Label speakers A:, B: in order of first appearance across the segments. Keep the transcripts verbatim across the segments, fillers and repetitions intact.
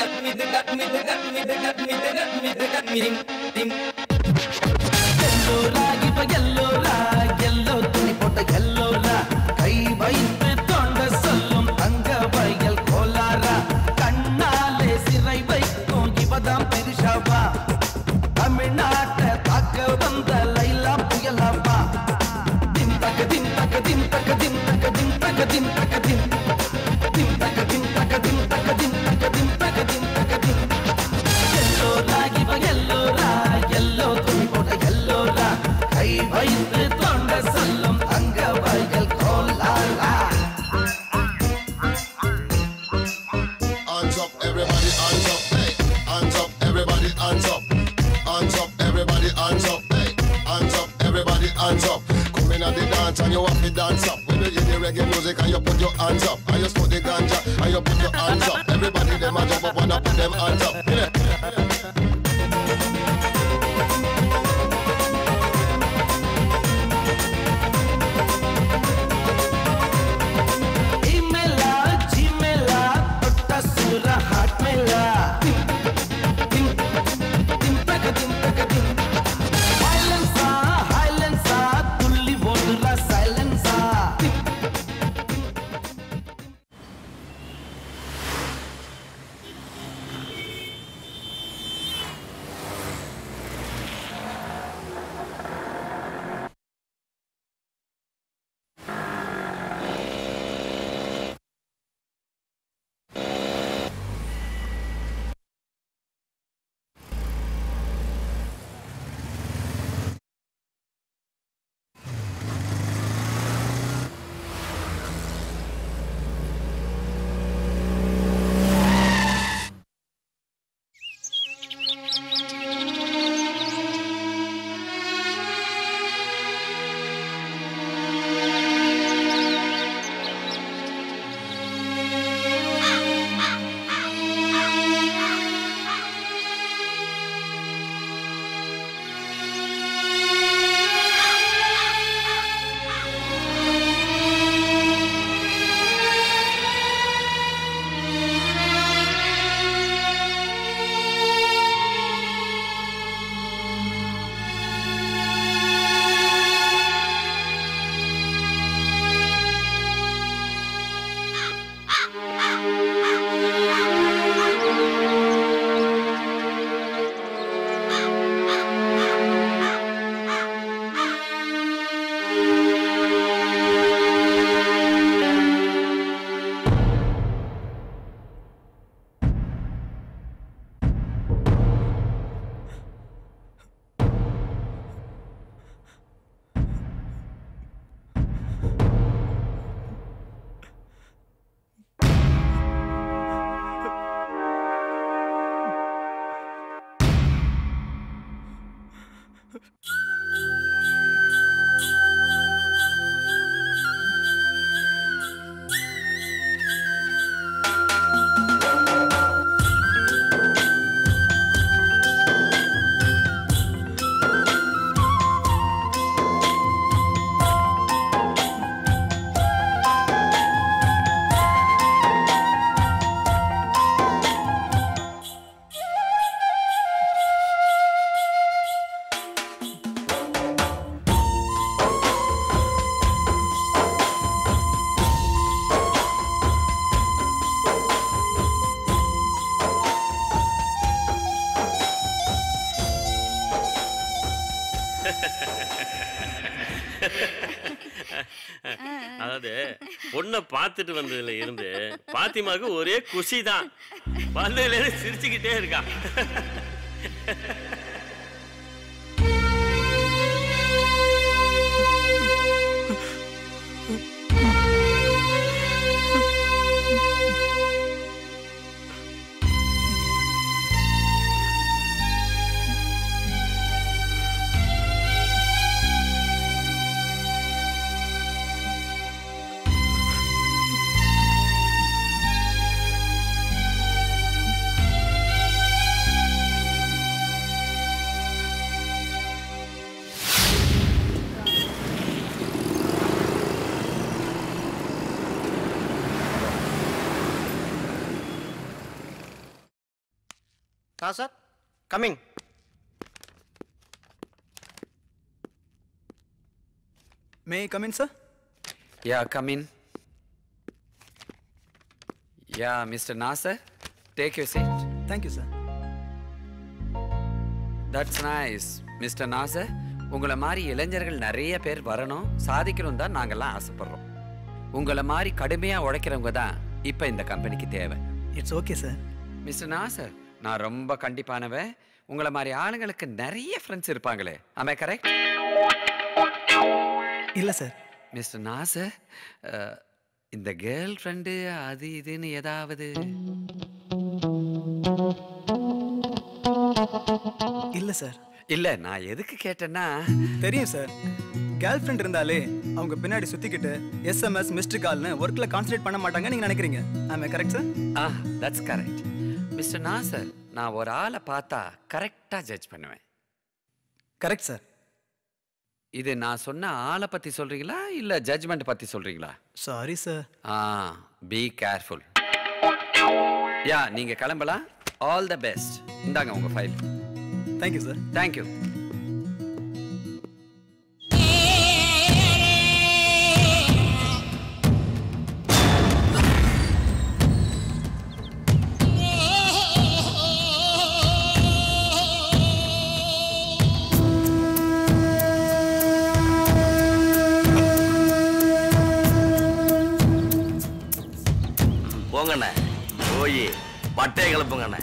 A: எல்லோரா இவ எல்லோரா எல்லோ துணி போட்ட எல்லோரா கை வைத்து தோண்ட சொல்லும் தங்க வயல் கோலாரா கண்ணாலே சிறை வைக்கும் இவதான் பெரிஷாவா தமிழ்நாட்டை தாக்க வந்த லைலா புயலாவா தின் தக்க தின் தக்க தின் தக்க தின் தக்க தின் தக்க தின் தக்க தின் தின் தக்க தின் தக்க தின் தக்க தின் தக்க தின் தக்க தின் தக்க தின் எல்லோரா இவ எல்லோரா எல்லோ துணி போட்ட எல்லோரா கை வைத்து தோண்ட சொல்லும் தங்க வயல் கோலாரா.
B: Hands up, everybody, hands up, hey. Hands up, everybody, hands up. Hands up, everybody, hands up, hey. Hands up, everybody, hands up. Come in at the dance and you have to dance up. When you hear the reggae music and you put your hands up, and you smoke the ganja and you put your hands up. Everybody them a jump up and a put them hands up. Yeah.
C: அதாவது பொண்ணை பார்த்துட்டு வந்ததுல இருந்து பாத்திமாக்கு ஒரே குஷி தான். வந்ததுல இருந்து சிரிச்சுக்கிட்டே இருக்கா.
D: हाँ sir, coming.
E: May I come in, sir?
F: Yeah, come in. Yeah, Mister Nasser, take your seat.
E: Thank you, sir.
F: That's nice. Mister Nasser, உங்களை மாதிரி இளைஞர்கள் நிறைய பேர் வரணும், சாதிக்கணும் தான் நாங்கெல்லாம் ஆசைப்படுறோம். உங்களை மாதிரி கடுமையாக உழைக்கிறவங்க தான் இப்போ இந்த கம்பெனிக்கு தேவை.
E: It's okay, sir.
F: Mister Nasser, நான் ரொம்ப கண்டிப்பானவன். உங்களை மாதிரி ஆளுங்களுக்கு நிறைய ஃப்ரெண்ட்ஸ் இருப்பாங்களே. Am I correct?
E: இல்லை சார்.
F: மிஸ்டர் நாசர், இந்த கேர்ள் ஃப்ரெண்டு அது இதுன்னு ஏதாவது?
E: இல்லை சார்.
F: இல்லை, நான் எதுக்கு கேட்டேன்னா,
E: தெரியும் சார், கேர்ள் ஃப்ரெண்ட் இருந்தாலே அவங்க பின்னாடி சுற்றிக்கிட்டு எஸ்எம்எஸ் மிஸ்டு கால்னு ஒர்க்கில் கான்சன்ட்ரேட் பண்ண மாட்டாங்க நீங்கள் நினைக்கிறீங்க. Am I correct, sir?
F: ஆ, தட்ஸ் கரெக்ட். மிஸ்டர் நாசர், நான் ஒரு ஆளை பார்த்தா கரெக்டாக ஜட்ஜ் பண்ணுவேன்.
E: Correct sir.
F: இது நான் சொன்ன ஆளை பற்றி சொல்கிறீங்களா இல்லை ஜட்ஜ்மெண்ட் பற்றி சொல்கிறீங்களா?
E: Sorry sir.
F: ஆ, பி கேர்ஃபுல். யா, நீங்கள் கிளம்பலாம். All the best. இந்தாங்க உங்கள் ஃபைல்.
E: Thank you sir.
F: தேங்க்யூ.
D: போங்கண்ணே, போய் பட்டையை கிளப்புங்கண்ணே.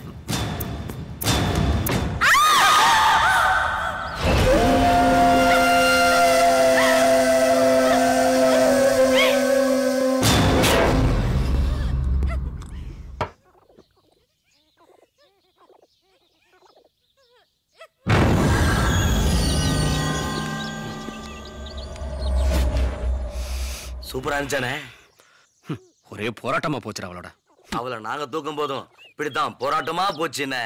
D: சூப்பரா இருந்துச்சானே.
G: ஒரே போராட்டமா போச்சுடா அவளோட.
D: அவளை நாங்க தூக்கும் போதும் இப்படித்தான் போராட்டமா போச்சுன்னு.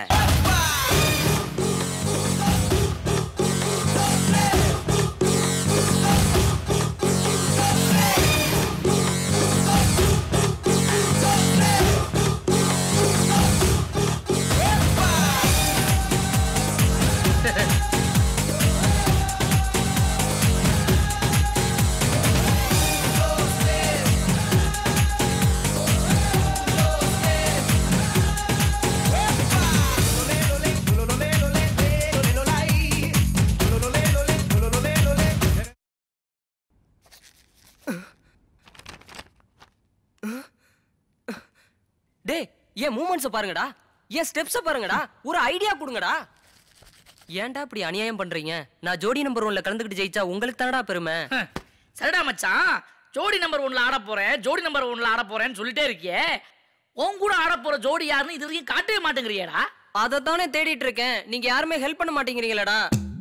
H: டேய், ஏன் மூமெண்ட்ஸ பாருங்கடா, ஏன் ஸ்டெப்ஸ பாருங்கடா, ஒரு ஐடியா கொடுங்கடா. ஏன்டா இப்படி அநியாயம் பண்றீங்க? நான் ஜோடி நம்பர் ஒன்ல கலந்துக்கிட்டு ஜெயிச்சா உங்களுக்கு தானடா பெருமை.
I: சரிடா மச்சான், ஜோடி நம்பர் ஒன்ல ஆட போறேன், ஜோடி நம்பர் ஒன்ல ஆட போறேன்னு சொல்லிட்டே இருக்கியே, உன் கூட ஆட போற ஜோடி யாருன்னு இது வரைக்கும் காட்டவே மாட்டேங்கிறியடா.
H: அதை தானே தேடிட்டு இருக்கேன், நீங்க யாருமே ஹெல்ப் பண்ண மாட்டேங்கிறீங்களடா.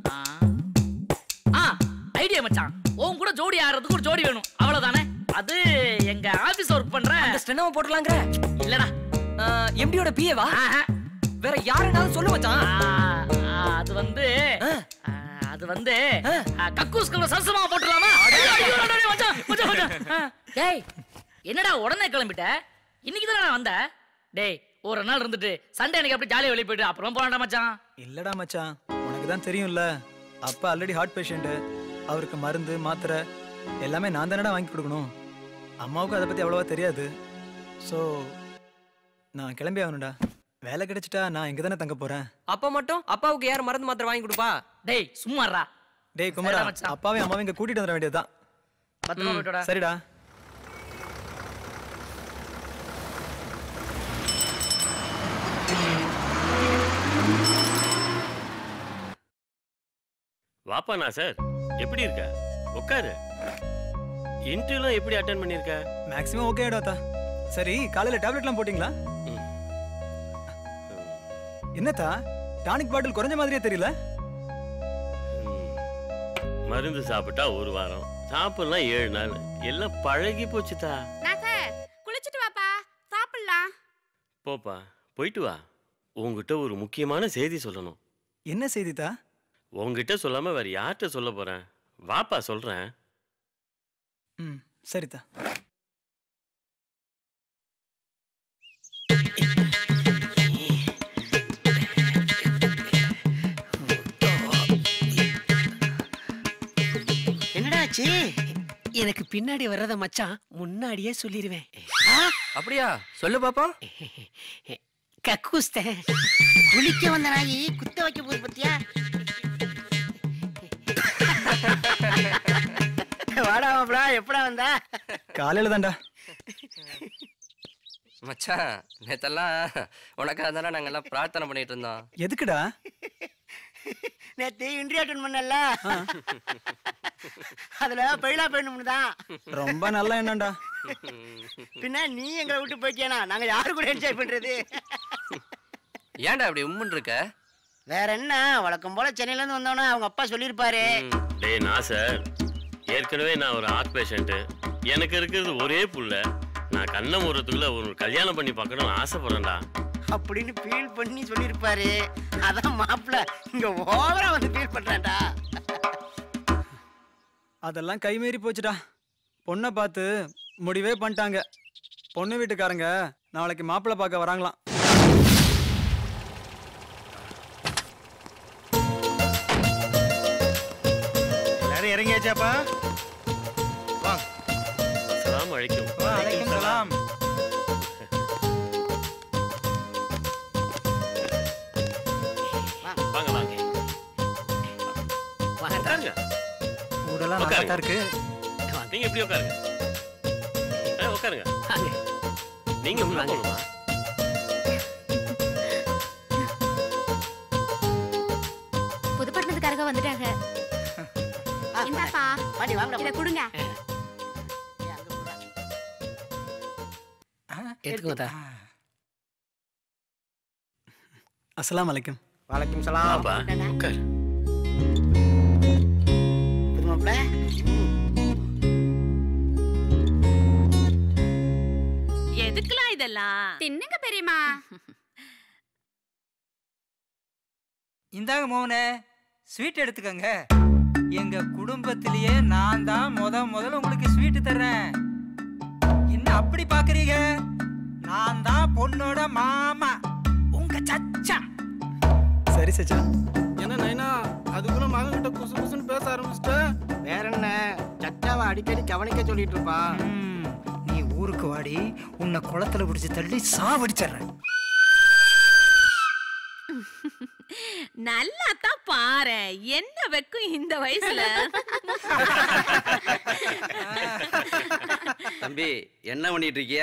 I: ஆ, ஐடியா மச்சான், உன் கூட ஜோடி ஆடுறதுக்கு ஒரு ஜோடி வேணும், அவ்வளவுதானே. அது எங்க ஆபீஸ் ஒர்க் பண்ற
H: அந்த ஸ்டெனோவை போடலாங்கற.
I: இல்லடா,
H: எம்டியோட பிஏவா? வேற யாருனாலும் சொல்லு மச்சான்.
I: அது வந்து அது வந்து கக்கூஸ்குள்ள சரசமா போட்டுலாமா? டேய், என்னடா உடனே கிளம்பிட்ட? இன்னைக்கு தானே வந்த? டேய், ஒரு நாள் இருந்துட்டு சண்டே அன்னைக்கு அப்படி ஜாலியா வெளிய போயிட்டு அப்புறம் போலாம்டா மச்சான்.
E: இல்லடா மச்சான், உனக்கு தான் தெரியும்ல, அப்பா ஆல்ரெடி ஹார்ட் பேஷண்ட். அவருக்கு மருந்து மாத்திரை எல்லாமே நான் தானடா வாங்கி கொடுக்கணும். அம்மாவுக்கு அதை பத்தி அவ்வளவா தெரியாது. ஸோ நான் கிளம்பி ஆகணும்டா. வேலை கிடைச்சிட்டா நான் இங்க தானே தங்க போறேன்.
H: அப்ப மட்டும் அப்பாவுக்கு யார் மருந்து மாத்திரை வாங்கி கொடுப்பா?
I: டேய் சும்மாறா.
E: டேய் குமாரா, அப்பாவே அம்மாவே இங்க கூட்டிட்டு வர வேண்டியதுதான்.
I: பத்திரமா போய்டா.
E: சரிடா.
C: வாப்பா நாசர், எப்படி இருக்க? உட்காரு. இன்டர்வியூலாம் எப்படி அட்டெண்ட் பண்ணிருக்க?
E: மேக்ஸிமம் ஓகே ஆயிடாதா. சரி, காலையில டேப்லெட்லாம் போட்டீங்களா? என்னத்தா டானிக் பாட்டில் குறைஞ்ச மாதிரியே தெரியல.
C: மருந்து சாப்பிட்டா ஒரு வாரம், சாப்பிடலாம் ஏழு நாள். எல்லாம் பழகி போச்சுதா.
J: நாசர், குளிச்சிட்டு வாப்பா, சாப்பிடலாம்.
C: போப்பா, போயிட்டு வா. உங்ககிட்ட ஒரு முக்கியமான செய்தி சொல்லணும்.
E: என்ன செய்திதா?
C: உங்ககிட்ட சொல்லாம வேற யார்கிட்ட சொல்ல போறேன்? வாப்பா சொல்றேன்.
E: ம், சரிதா.
K: மச்சி எனக்கு பின்னாடி வர்றத மச்சான் முன்னாடியே சொல்லிடுவேன்.
H: அப்படியா? சொல்லு பாப்போம்.
K: கக்கூஸ்த குளிக்க வந்த நாயி குத்த வைக்க போகுது பத்தியா? வாடா மாப்ள, எப்படா வந்தா?
E: காலையில தான்டா.
H: மச்சான் நேத்தெல்லாம் உனக்காக தானே நாங்க எல்லாம் பிரார்த்தனை பண்ணிட்டு இருந்தோம்.
E: எதுக்குடா?
K: நேத்து இன்டர்வியூ அட்டெண்ட் பண்ணல, அதுல பயிலா போயிடணும்னு தான்.
E: ரொம்ப நல்லா என்னடா.
K: பின்ன நீ எங்களை விட்டு போயிட்டியானா நாங்க யாரு கூட என்ஜாய் பண்றது?
H: ஏன்டா அப்படி உம்முன்னு இருக்க?
K: வேற என்ன, வழக்கம் போல சென்னையில இருந்து வந்தோன்னா அவங்க அப்பா சொல்லியிருப்பாரு.
C: டேய் நாசர், ஏற்கனவே நான் ஒரு ஹார்ட் பேஷண்ட். எனக்கு இருக்கிறது ஒரே புள்ள. நான் கண்ணை மூறதுக்குள்ள ஒரு கல்யாணம் பண்ணி பார்க்கணும்னு ஆசைப்படுறேன்டா
K: அப்படின்னு ஃபீல் பண்ணி சொல்லியிருப்பாரு. அதான் மாப்பிள்ள இங்க ஓவரா வந்து ஃபீல் பண்றான்டா.
E: அதெல்லாம் கைமீறி போச்சுடா. பொண்ணை பார்த்து முடிவே பண்ணிட்டாங்க. பொண்ணு வீட்டுக்காரங்க நாளைக்கு மாப்பிள்ளை பார்க்க வராங்களாம்.
L: எல்லாரும் இறங்கியாச்சாப்பா? வாங்க.
C: சலாம் அழைக்கும்.
L: வலைக்கும் சலாம்.
C: வாங்க வாங்க உட்காருங்க.
E: ஊரெல்லாம் நல்லா தான் இருக்கு.
C: நீங்க எப்படி உட்காருங்க. ஆ, உட்காருங்க. நீங்க உள்ள போகணுமா?
J: புதுப்பட்டினத்துக்காரங்க வந்துட்டாங்க. இந்தாப்பா
K: பாடி வாங்கடா.
J: இத கொடுங்க.
K: எடுத்துக்கோதா.
E: அஸ்ஸலாமு அலைக்கும்.
L: வலைக்கும் சலாம்.
C: உட்கார்.
K: புது மாப்பிள்ள
J: எதுக்குலாம் இதெல்லாம்? தின்னுங்க பெரியம்மா.
M: இந்தாங்க மோகனே, ஸ்வீட் எடுத்துக்கங்க. எங்க குடும்பத்திலேயே நான் தான் முத முதல்ல உங்களுக்கு ஸ்வீட் தர்றேன். என்ன அப்படி பாக்குறீங்க? நான் தான் பொண்ணோட மாமா, உங்க சச்சா.
E: சரி சச்சா.
L: என்ன நைனா அதுக்குள்ள மகன் கிட்ட குசு குசுன்னு பேச ஆரம்பிச்சிட்ட? வேற என்ன, சச்சாவை அடிக்கடி கவனிக்க சொல்லிட்டு இருப்பா.
M: நீ ஊருக்கு வாடி, உன்னை குளத்துல பிடிச்சி தள்ளி சாவடிச்சிடுறேன்.
J: நல்லா தான் பாரு, என்ன வெக்கும் இந்த வயசுல.
F: தம்பி என்ன பண்ணிட்டு இருக்கிய?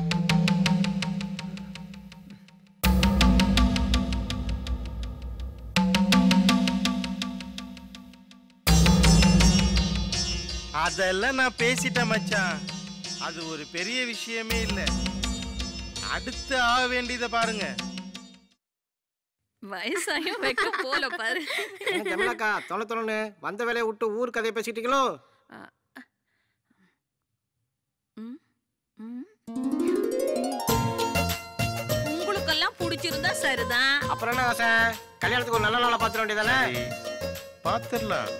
L: அதெல்லாம் நான் பேசிட்டேன் மச்சான். அது ஒரு பெரிய விஷயமே இல்ல. அடுத்து ஆக வேண்டியதை பாருங்க.
J: வயசாயும் வெக்க போல பாரு.
L: ஜமலாக்கா தொலை தொலைன்னு வந்த வேலையை விட்டு ஊர் கதையை பேசிட்டீங்களோ?
J: உங்களுக்கெல்லாம் பிடிச்சிருந்தா சரிதான்.
L: அப்புறம் என்ன ஆசை? கல்யாணத்துக்கு ஒரு நல்ல நாளா பாத்துற வேண்டியதானே? பாத்துடலாம்.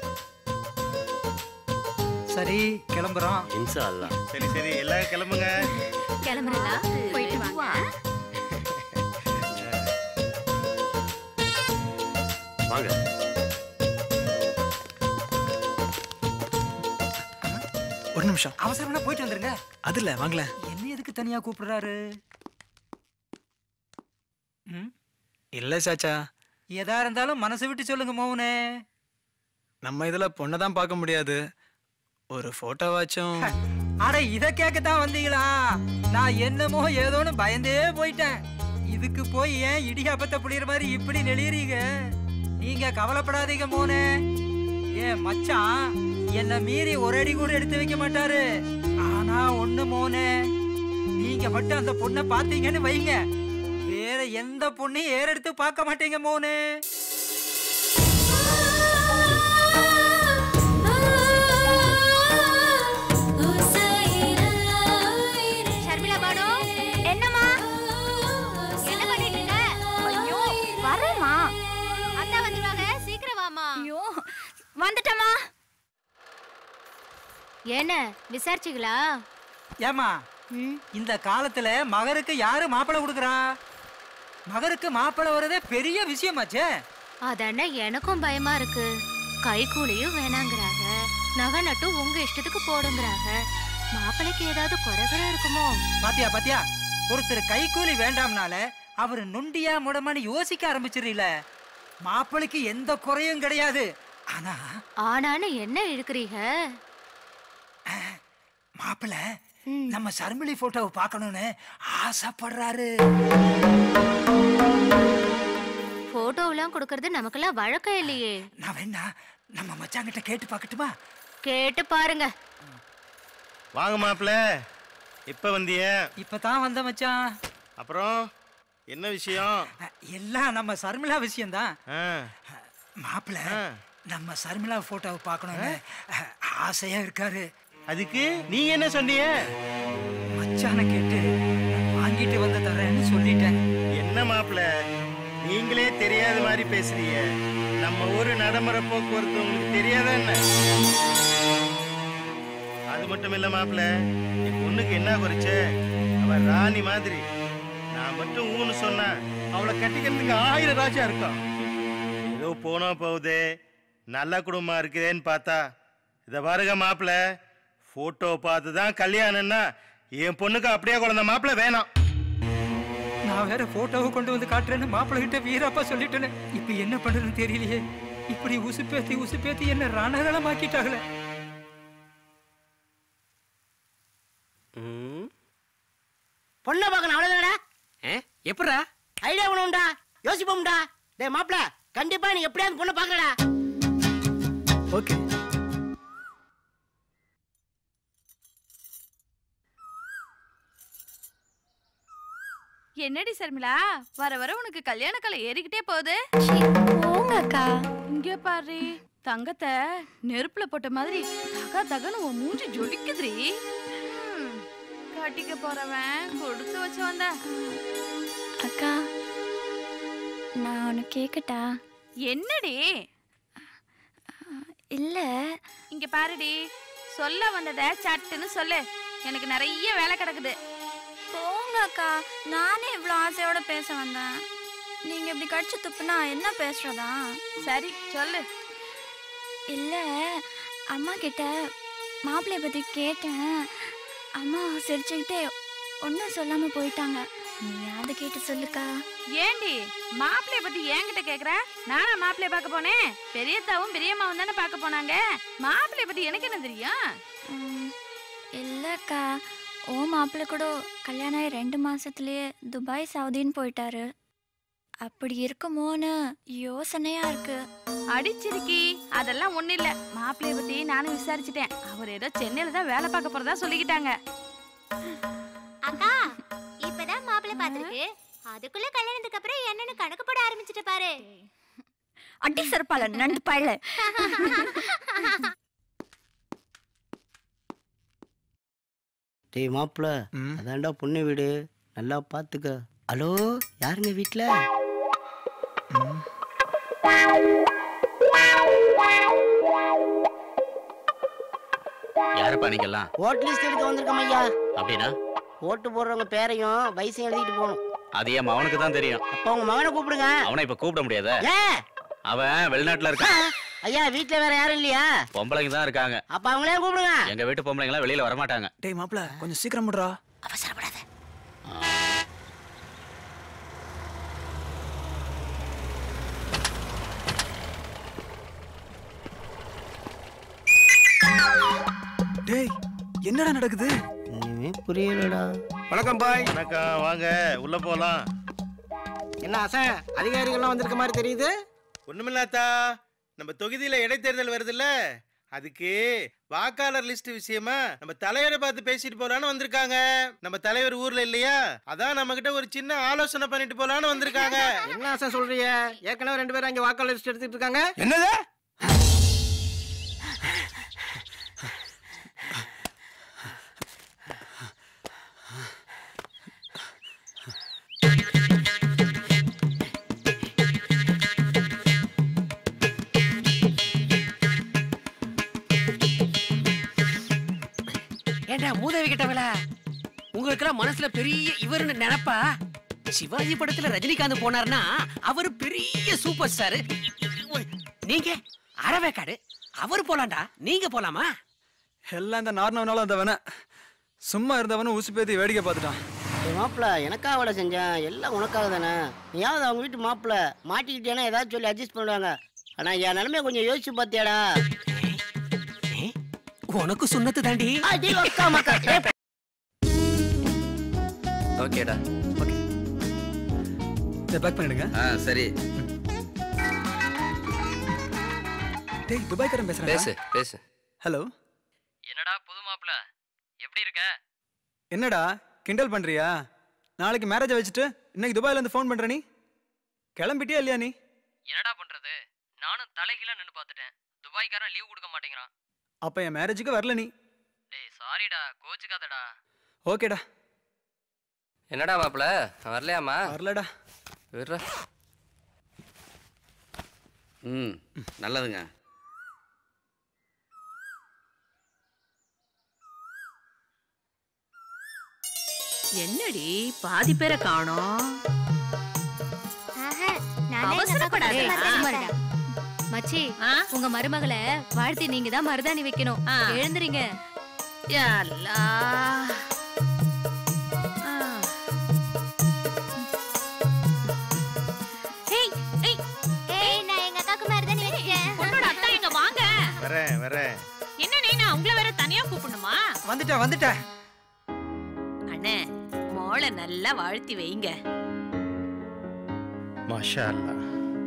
M: சரி கிளம்புறோம்.
C: இன்ஷா அல்லாஹ்.
L: சரி சரி எல்லாரும் கிளம்புங்க.
J: கிளம்புறதா? போயிட்டு வாங்க.
C: வாங்க.
E: ஒரு நிமிஷம்.
M: அவசரமா போயிட்டு வந்துருங்க.
E: அதுல வாங்கல.
M: என்ன எதுக்கு தனியா கூப்பிடுறாரு?
E: இல்ல சாச்சா,
M: எதா இருந்தாலும் மனசு விட்டு சொல்லுங்க மோகனே.
E: நம்ம இதுல பொண்ணை தான் பார்க்க முடியாது. ஒரு போட்டோவாச்சும்.
M: அட இத கேட்கத்தான் வந்தீங்களா? நான் என்னமோ ஏதோன்னு பயந்தே போயிட்டேன். இதுக்கு போய் ஏன் இடியாப்பத்தை புளியற மாதிரி இப்படி நெளியறீங்க? நீங்க கவலைப்படாதீங்க மோனே. ஏன் மச்சான் என்ன மீறி ஒரு அடி கூட எடுத்து வைக்க மாட்டாரு. ஆனா ஒண்ணு மோனே, நீங்க மட்டும் அந்த பொண்ணை பாத்தீங்கன்னு வைங்க, வேற எந்த பொண்ணையும் ஏறெடுத்து பார்க்க மாட்டீங்க மோனே.
J: ஷர்மிளா பானு, என்னம்மா என்ன பண்ணிட்டு இருக்க? ஐயோ வரேம்மா. அத்தா வந்துருவாங்க, சீக்கிரம் வாமா. ஐயோ வந்துட்டமா. என்ன விசாரிச்சீங்களா?
M: ஏமா இந்த காலத்துல மகருக்கு யாரு மாப்பிள்ளை கொடுக்குறா? மகருக்கு மாப்பிள்ளை வரதே பெரிய விஷயமாச்சே.
J: அதானே எனக்கும் பயமா இருக்கு. கை கூலியும் வேணாங்கிறாங்க. நகை நட்டு உங்க இஷ்டத்துக்கு போடுங்கிறாங்க. மாப்பிளைக்கு ஏதாவது குறைகுறை இருக்குமோ?
M: பாத்தியா பாத்தியா, ஒருத்தர் கைக்கூலி வேண்டாம்னால அவரு நொண்டியா முடமான்னு யோசிக்க ஆரம்பிச்சிடல. மாப்பிளைக்கு எந்த குறையும் கிடையாது. ஆனா
J: ஆனான்னு என்ன இருக்கிறீங்க?
M: மாப்பிள்ளை நம்ம சர்மிளி போட்டோவை பார்க்கணும்னு ஆசைப்படுறாரு.
J: போட்டோவெல்லாம் கொடுக்கறது நமக்கெல்லாம் வழக்கம் இல்லையே.
M: நான் வேணா நம்ம மச்சாங்கிட்ட கேட்டு பார்க்கட்டுமா?
J: கேட்டு பாருங்க.
L: வாங்க மாப்பிள்ள, இப்ப வந்திய?
M: இப்பதான் வந்த மச்சான்.
L: அப்புறம் என்ன விஷயம்?
M: எல்லாம் நம்ம சர்மிளா விஷயம்தான். மாப்பிள்ள நம்ம சர்மிளா போட்டோவை பார்க்கணும்னு ஆசையா இருக்காரு.
L: அதுக்கு நீங்க என்ன சொன்னீங்க?
M: மச்சான கேட்டு வாங்கிட்டு வந்து தரேன்னு சொல்லிட்டேன்.
L: என்ன மாப்பிள்ள, நீங்களே தெரியாத மாதிரி பேசுறீங்க. நம்ம ஊரு நடைமுறை போக்குவரத்து உங்களுக்கு தெரியாதா என்ன? அது மட்டும் இல்ல மாப்பிள்ள, என் பொண்ணுக்கு என்ன குறைச்ச? அவ ராணி மாதிரி. நான் மட்டும் ஊன்னு சொன்னா அவளை கட்டிக்கிறதுக்கு ஆயிரம் ராஜா இருக்கான். ஏதோ போனா போகுது, நல்ல குடும்பமா இருக்குதேன்னு பார்த்தா இத பாருங்க மாப்பிள்ள, போட்டோ பார்த்து தான் கல்யாணம்னா என் பொண்ணுக்கு அப்படியே குழந்தை மாப்பிள்ள வேணாம்.
M: நான் வேற போட்டோவை கொண்டு வந்து காட்டுறேன்னு மாப்பிள்ள கிட்ட வீரப்பா சொல்லிட்டேன்னு இப்ப என்ன பண்றதுன்னு தெரியலையே. இப்படி உசுப்பேத்தி உசுப்பேத்தி என்ன ரணகளம் ஆக்கிட்டாங்களே.
K: பொண்ணை பார்க்கணும் அவ்வளவுதானடா.
H: எப்படா
K: ஐடியா பண்ணுவோம்டா, யோசிப்போம்டா. டேய் மாப்பிள்ள, கண்டிப்பா நீ எப்படியாவது பொண்ணை பார்க்கலடா.
E: ஓகே.
N: என்னடி சர்மிளா, வர வர உனக்கு கல்யாண கலை ஏறிக்கிட்டே போகுது.
J: போங்க அக்கா.
N: இங்க பாரு, தங்கத்தை நெருப்புல போட்ட மாதிரி தக தகன்னு உன் மூஞ்சி ஜொலிக்குதுரி. ம், கட்டிக்க போறவன் கொடுத்து வச்சு வந்த.
J: அக்கா, நான் ஒன்னு கேக்கட்டா?
N: என்னடி?
J: இல்ல,
N: இங்க பாருடி, சொல்ல வந்தத சட்டுன்னு சொல்லு. எனக்கு நிறைய வேலை கிடக்குது.
J: போங்க அக்கா, நானே இவ்வளோ ஆசையோட பேச வந்தேன். நீங்க இப்படி கடிச்சு துப்புனா என்ன பேசுறதா?
N: சரி சொல்லு.
J: இல்ல, அம்மா கிட்ட மாப்பிள்ளைய பத்தி கேட்டேன். அம்மா சிரிச்சுக்கிட்டே ஒன்றும் சொல்லாம போயிட்டாங்க. நீ அதை கேட்டு சொல்லுக்கா.
N: ஏண்டி மாப்பிள்ளைய பத்தி என்கிட்ட கேக்குற? நானா மாப்பிள்ளைய பார்க்க போனேன்? பெரியத்தாவும் பெரியம்மாவும் தானே பார்க்க போனாங்க. மாப்பிள்ளைய பத்தி எனக்கு என்ன தெரியும்?
J: இல்லக்கா, ஓ மாப்பிள்ளை கூட கல்யாணம் ஆகி ரெண்டு மாசத்துலயே துபாய் சவுதின்னு போயிட்டாரு. அப்படி இருக்குமோன்னு யோசனையா இருக்கு.
N: அடிச்சிருக்கி, அதெல்லாம் ஒண்ணு இல்ல. மாப்பிள்ளைய பத்தி நானும் விசாரிச்சுட்டேன். அவர் ஏதோ சென்னையில தான் வேலை பார்க்க போறதா சொல்லிக்கிட்டாங்க.
J: அக்கா, இப்பதான் மாப்பிள்ளை பாத்துருக்கு, அதுக்குள்ள கல்யாணத்துக்கு அப்புறம் என்னன்னு கணக்கு போட ஆரம்பிச்சிட்டு பாரு. அடி சர்பால நண்டு பாயல.
K: டேய் மாப்பிள்ள, அதான்டா பொண்ணு வீடு, நல்லா பாத்துக்க. ஹலோ, யாருங்க வீட்டுல?
G: யாருப்பா நீங்கெல்லாம்?
K: ஓட்டு லிஸ்ட் எடுக்க வந்திருக்கோம் ஐயா.
G: அப்படின்னா
K: ஓட்டு போடுறவங்க பேரையும் வயசையும் எழுதிட்டு போகணும்.
G: அது என் மகனுக்கு தான் தெரியும்.
K: அப்ப உங்க மகனை கூப்பிடுங்க.
G: அவனை இப்ப கூப்பிட முடியாத.
K: ஏன்?
G: அவன் வெளிநாட்டுல இருக்கான்.
K: ஐயா, வீட்டுல வேற யாரும் இல்லையா?
G: பொம்பளைங்க தான் இருக்காங்க.
K: அப்ப அவங்களே கூப்பிடுங்க.
G: எங்க வீட்டு பொம்பளைங்க எல்லாம் வெளியில வர மாட்டாங்க.
E: டேய் மாப்ள, கொஞ்சம் சீக்கிரம் முடுறா.
K: அவசரப்படாத.
E: டேய், என்னடா நடக்குது?
K: ஒண்ணுமே புரியலடா.
L: வணக்கம் பாய். வணக்கம், வாங்க உள்ள போலாம்.
K: என்ன ஆசை, அதிகாரிகள்லாம் வந்திருக்க மாதிரி தெரியுது?
L: ஒண்ணுமில்லாத்தா, நம்ம தொகுதியில இடைத்தேர்தல் வருதுல்ல, அதுக்கு வாக்காளர் லிஸ்ட் விஷயமா நம்ம தலைவரை பார்த்து பேசிட்டு போலான்னு வந்திருக்காங்க. நம்ம தலைவர் ஊர்ல இல்லையா, அதான் நம்ம கிட்ட ஒரு சின்ன ஆலோசனை பண்ணிட்டு போலான்னு வந்திருக்காங்க.
K: என்ன ஆசை சொல்றீங்க? ஏற்கனவே ரெண்டு பேரும் அங்க வாக்காளர் லிஸ்ட் எடுத்துட்டு இருக்காங்க.
L: என்னது?
O: ஏண்டா மூதேவி கிட்டவள, உங்களுக்கெல்லாம் மனசுல பெரிய இவருன்னு நினைப்பா? சிவாஜி படத்துல ரஜினிகாந்த் போனார்னா அவரு பெரிய சூப்பர் ஸ்டார். நீங்க அறவேக்காடு, அவர் போலாம்டா, நீங்க போலாமா?
E: எல்லாம் இந்த நார்னவனால அந்த வேண சும்மா இருந்தவனும் ஊசி பேத்தி வேடிக்கை பார்த்துட்டான்.
K: மாப்பிள்ள எனக்காக வேலை செஞ்சேன், எல்லாம் உனக்காக தானே. நீயாவது அவங்க வீட்டு மாப்பிள்ள மாட்டிக்கிட்டேன்னா ஏதாவது சொல்லி அட்ஜஸ்ட் பண்ணுவாங்க. ஆனா என் நிலைமைய கொஞ்சம் யோசிச்சு பார்த்தியாடா?
O: உனக்கு சுண்ணத்து தாண்டி.
F: ஓகேடா.
E: ஓகே இதை பேக் பண்ணிடுங்க.
F: ஆ சரி.
E: டேய் துபாய்க்காரன் பேசுறேன்.
F: பேசு பேசு.
E: ஹலோ.
H: என்னடா புது மாப்பிள்ள, எப்படி இருக்க?
E: என்னடா கிண்டல் பண்றியா? நாளைக்கு மேரேஜை வச்சுட்டு இன்னைக்கு துபாயில இருந்து ஃபோன் பண்ற நீ? கிளம்பிட்டியா இல்லையா நீ?
H: என்னடா பண்றது, நானும் தலைகீழ நின்னு பார்த்துட்டேன். துபாய்க்காரன் லீவ் கொடுக்க மாட்டேங்கிறான்.
E: அப்ப என் மேரேஜுக்கு வரல நீ?
H: டேய் சாரிடா, கோச்சுக்காதடா.
E: ஓகேடா.
H: என்னடா மாப்பிள்ள வரலையாமா?
E: வரலடா.
F: விடுறா. ம் நல்லதுங்க.
N: என்னடி பாதி பேரை காணோம்?
P: மச்சி உங்க மருமகளை வாழ்த்தி நீங்க தான் மருதாணி வைக்கணும். எழுந்துறீங்க.
L: வரேன் வரேன்.
N: என்ன நீ நான் உங்களை வேற தனியா கூப்பிடணுமா?
M: வந்துட்டேன் வந்துட்டேன்.
N: அண்ணே மோளை நல்லா வாழ்த்தி வைங்க.
L: மாஷா அல்லாஹ்.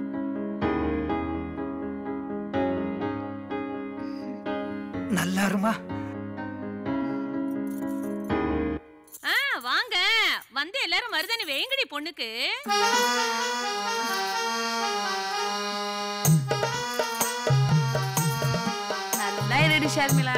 M: நல்லா இருமா.
N: ஆ வாங்க வந்து எல்லாரும் மருதாணி வேங்கடி பொண்ணுக்கு. நல்லா இருடி ஷர்மிளா.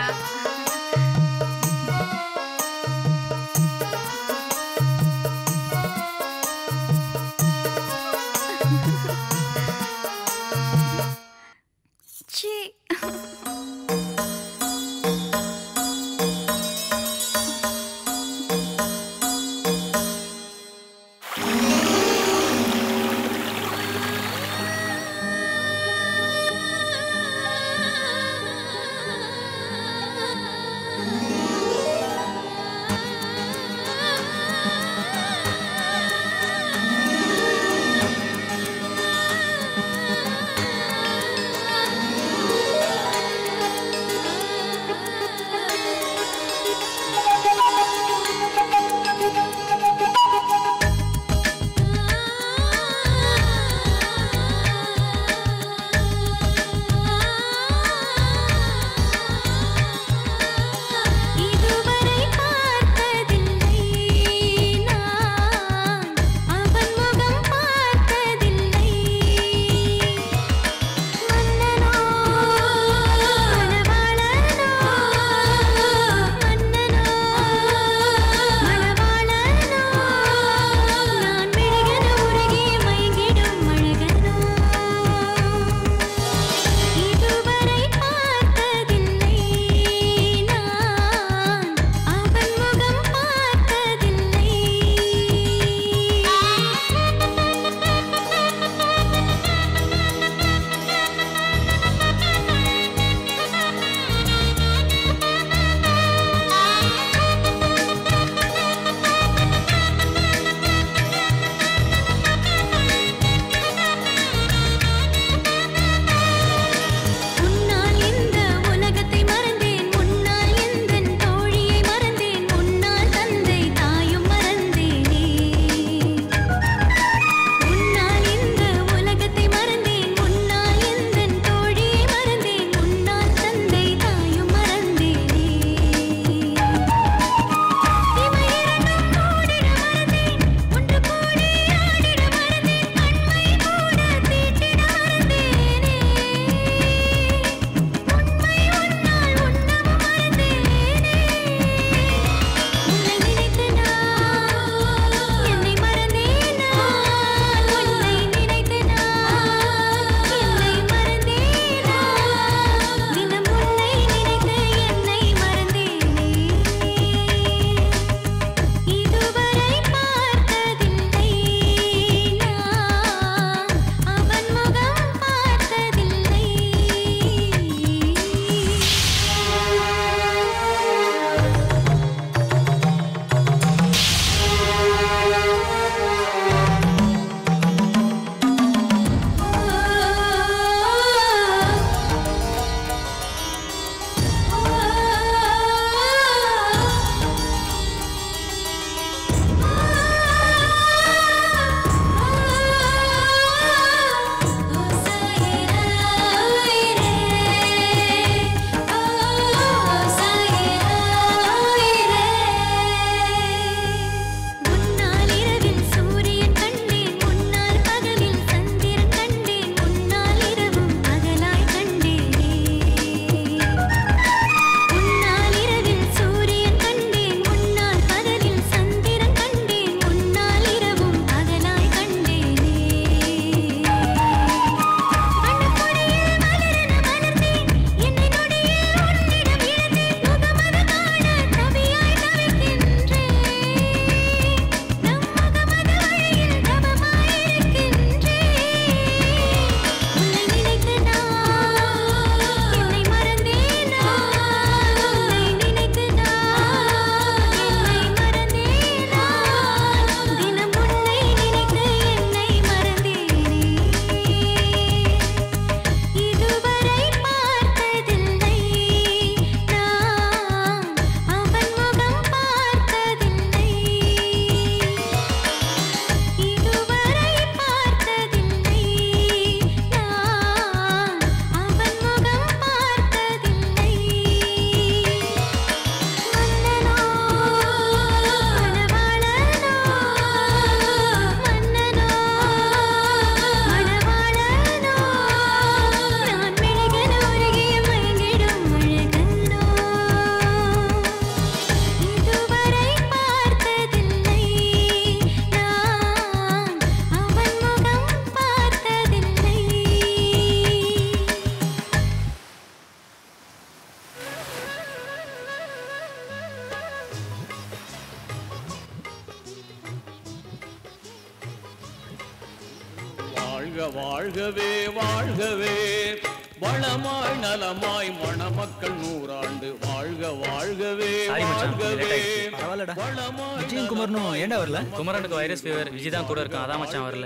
Q: வாழ்க வாழ்கவே வாழ்கவே வளமாய் நலமாய் மணமக்கள் நூறாண்டு வாழ்க வாழ்கவே வாழ்கவே.
E: பரவாயில்லடா. விஜயும் குமரனும் ஏன்டா வரல?
R: குமரனுக்கு வைரஸ் ஃபீவர், விஜய் தான் கூட இருக்கான், அதான் மச்சான் வரல.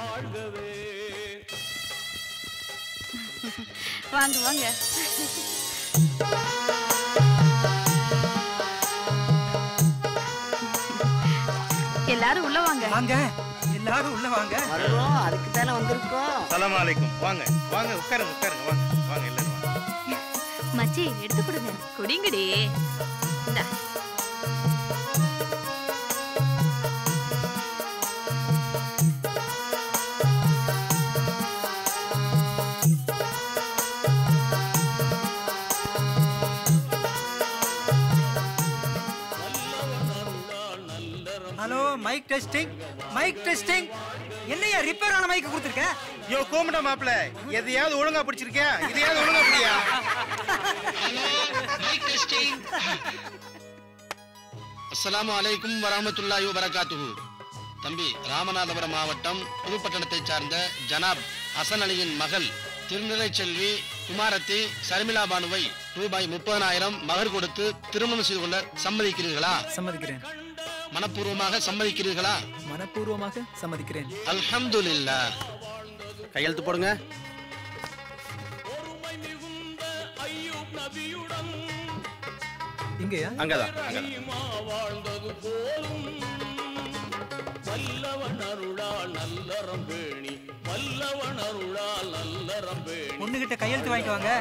N: வாங்க வாங்க. எல்லாரும் உள்ள வாங்க.
M: வாங்க எல்லாரும் உள்ள வாங்க.
K: வரோம், அதுக்கு தானே வந்திருக்கோம்.
L: சலாம் அலைக்கும். வாங்க வாங்க உட்காருங்க உட்காருங்க வாங்க வாங்க எல்லாரும் வாங்க.
P: மச்சி எடுத்து கொடுங்க.
N: குடிங்கடி. இந்தா.
M: Hello, mike testing mike testing. என்னையா ரிப்பேர் ஆன மைக் கொடுத்துருக்க?
L: யோ கோமடா மாப்ள, எதையாவது ஒழுங்கா பிடிச்சிருக்கியா? இதையாவது ஒழுங்கா பிடியா?
S: Mic testing. அஸ்ஸலாமு அலைக்கும் வரஹ்மத்துல்லாஹி வபரகாத்துஹு. தம்பி, ராமநாதபுரம் மாவட்டம் புதுப்பட்டணத்தைச் சார்ந்த ஜனாப் ஹசன் அலியின் மகள் திருநிலை செல்வி குமாரத்தி சர்மிளா பானுவை ரூபாய் முப்பதாயிரம் மகர் கொடுத்து திருமணம் செய்து கொள்ள சம்மதிக்கிறீர்களா?
E: சம்மதிக்கிறேன்.
S: மனப்பூர்வமாக சம்மதிக்கிறீர்களா?
E: மனப்பூர்வமாக சம்மதிக்கிறேன்.
S: அல்ஹம்துலில்லாஹ். கையெழுத்து போடுங்க.
E: இங்கயா?
S: அங்கதான் அங்கதான்.
M: பொண்ணுகிட்ட கையெழுத்து வாங்கிட்டு வாங்க.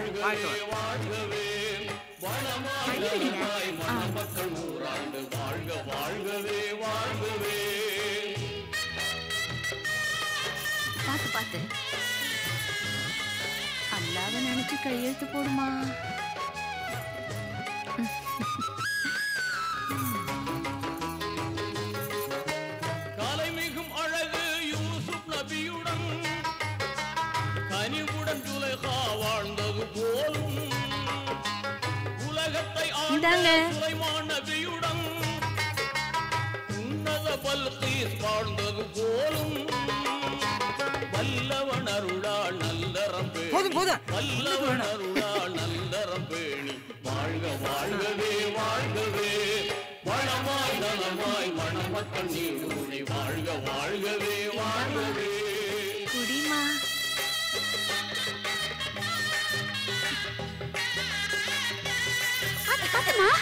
N: பாத்து பாத்து. அல்லாத நினைச்சு கையெழுத்து போடுமா.
Q: கலைமிகும் அழகு யூசுப் நபியுடன் கனிவுடன் துலைஹா வாழ்ந்தது போலும் உலகத்தை ஆண்ட சுலைமான் நபியுடன் உன்னத பல்கீஸ் வாழ்ந்தது போலும் வல்லவன் அருளால் நல்லறம் பேணி
M: போதும் போதும்.
Q: வல்லவன் அருளால் நல்லறம் பேணி வாழ்க வாழ்கவே வாழ்கவே வளமாய் நலமாய் மணமக்கள் நீடூழி வாழ்க வாழ்கவே வாழ்கவே.
N: குடிமா. பாத்து பாத்துமா.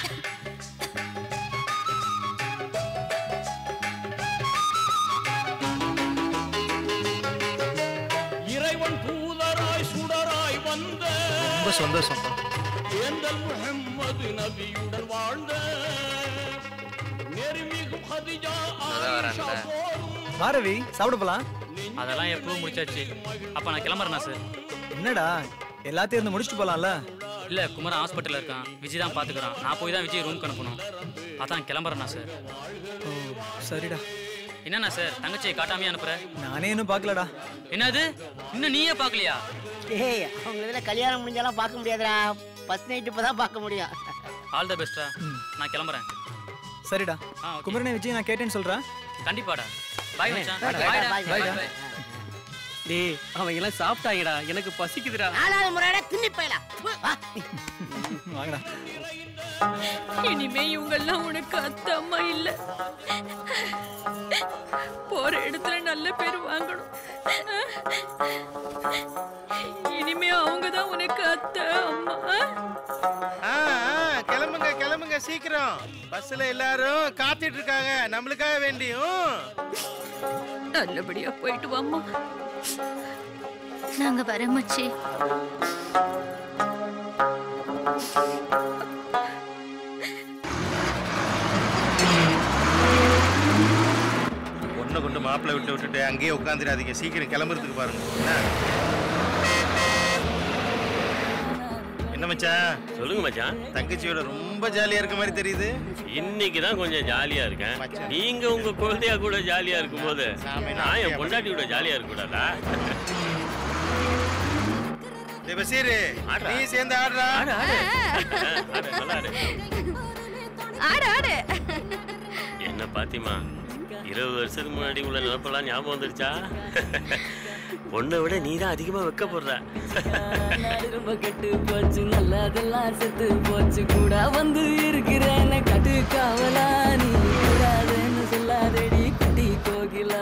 Q: இறைவன் தூதராய் சுடராய் வந்த
E: ரொம்ப சந்தோஷம்.
Q: ஏந்தல் முஹம்மது நபியுடன் வாழ்ந்த நெருமிகும் ஹதிஜா ஆயிஷா போலும்.
E: மாரவி சாப்பிட போலாம்.
R: அதெல்லாம் எப்பவும் முடிச்சாச்சு. அப்ப நான் கிளம்புறேனா சார்?
E: என்னடா எல்லாத்தையும் இருந்து முடிச்சுட்டு போலாம்ல?
R: இல்ல, குமரன் ஹாஸ்பிட்டல்ல இருக்கான், விஜய் தான் பாத்துக்கிறான். நான் போய் தான் விஜய் ரூம் அனுப்பணும். அதான் கிளம்புறேனா சார்?
E: ஓ சரிடா.
R: என்னண்ணா சார் தங்கச்சியை காட்டாமையே அனுப்புற?
E: நானே இன்னும் பார்க்கலடா.
R: என்னது, இன்னும் நீயே பார்க்கலையா?
K: ஏய், அவங்க இதுல கல்யாணம் முடிஞ்சாலாம் பார்க்க முடியாதுடா. ஃபர்ஸ்ட் நைட் இப்பதான் பார்க்க முடியும்.
R: ஆல் த பெஸ்டா. நான் கிளம்புறேன்.
E: சரிடா. குமரனை விஜய் நான் கேட்டேன்னு சொல்றேன்.
R: கண்டிப்பாடா. பை மச்சான்.
E: பை.
G: டேய், அவங்க எல்லாம் சாப்பிட்டாங்கடா, எனக்கு பசிக்குதுடா.
K: நாலாவது முறையோட தின்னி போயலாம்.
E: வாங்கடா.
N: இனிமே இவங்க எல்லாம் உனக்கு அத்தை அம்மா இல்ல. போற இடத்துல நல்ல பேர் வாங்கணும். இனிமே அவங்கதான் உனக்கு அத்தை அம்மா.
L: ஆ, ஆ, கிளம்புங்க கிளம்புங்க சீக்கிரம். பஸ்ல எல்லாரும் காத்துட்டு இருக்காங்க நம்மளுக்காக வேண்டியும்.
N: நல்லபடியா போயிட்டு வாம்மா.
J: நாங்க வரோம் மச்சி.
L: பொண்ணை கொண்டு மாப்பிள்ளை விட்டு விட்டுட்டு அங்கேயே உட்காந்துடாதீங்க. சீக்கிரம் கிளம்புறதுக்கு பாருங்க. என்ன மச்சான்?
C: சொல்லுங்க மச்சான்.
L: தங்கச்சியோட ரொம்ப ஜாலியா இருக்க மாதிரி தெரியுது.
C: இன்னைக்கு தான் கொஞ்சம் ஜாலியா இருக்கேன். நீங்க உங்க குழந்தையா கூட ஜாலியா இருக்கும்போது நான் என் பொண்டாட்டியோட ஜாலியா இருக்க கூடாதா?
L: பசீரு, நீ சேர்ந்து ஆடுறா.
C: ஆடு ஆடு நல்லா ஆடு.
N: ஆடு ஆடு.
C: என்ன பாத்திமா, இருபது வருஷத்துக்கு முன்னாடி உள்ள நிலப்பெல்லாம் ஞாபகம் வந்துருச்சா? உன்னை விட நீ தான் அதிகமா வைக்கப்படுற.
T: ரொம்ப கெட்டு போச்சு நல்லதெல்லாம் செத்து போச்சு கூட வந்து இருக்கிறேன் கட்டு காவலா நீ கூடாதுன்னு சொல்லாதடி குட்டி கோகிலா.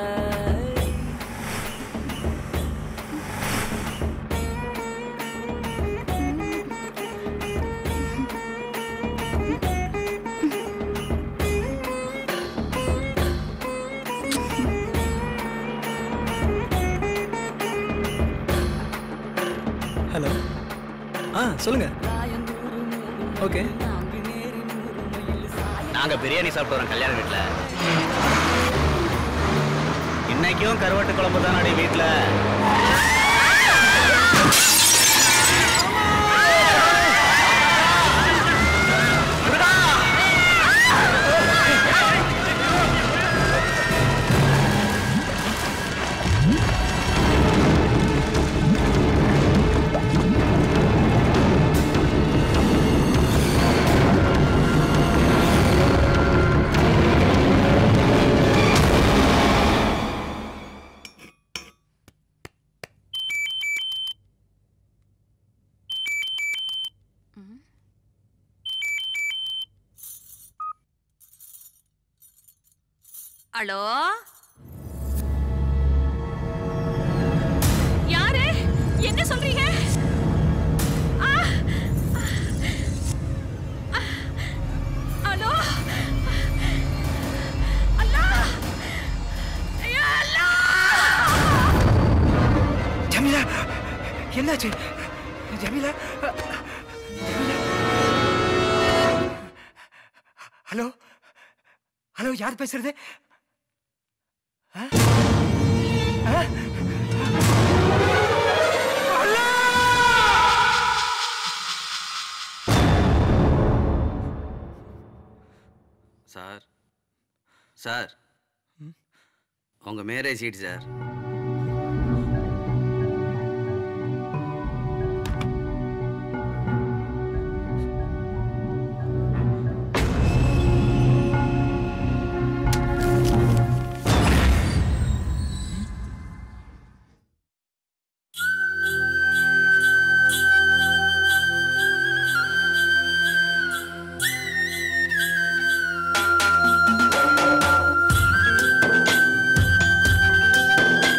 E: ஹலோ ஆ சொல்லுங்க. ஓகே
U: நாங்க பிரியாணி சாப்பிட்டு வரோம் கல்யாண வீட்டுல. இன்னைக்கும் கருவாட்டு குழம்பு தானடி வீட்டுல.
N: ஹலோ யாரு என்ன சொல்றீங்க? ஹலோ அல்லாஹ் யா அல்லாஹ்.
M: ஜமீலா என்னாச்சு? ஜமீலா ஹலோ ஹலோ யார் பேசுறது?
F: சார் சார் உங்க மேரேஜ் சீட் சார்.
T: ஆ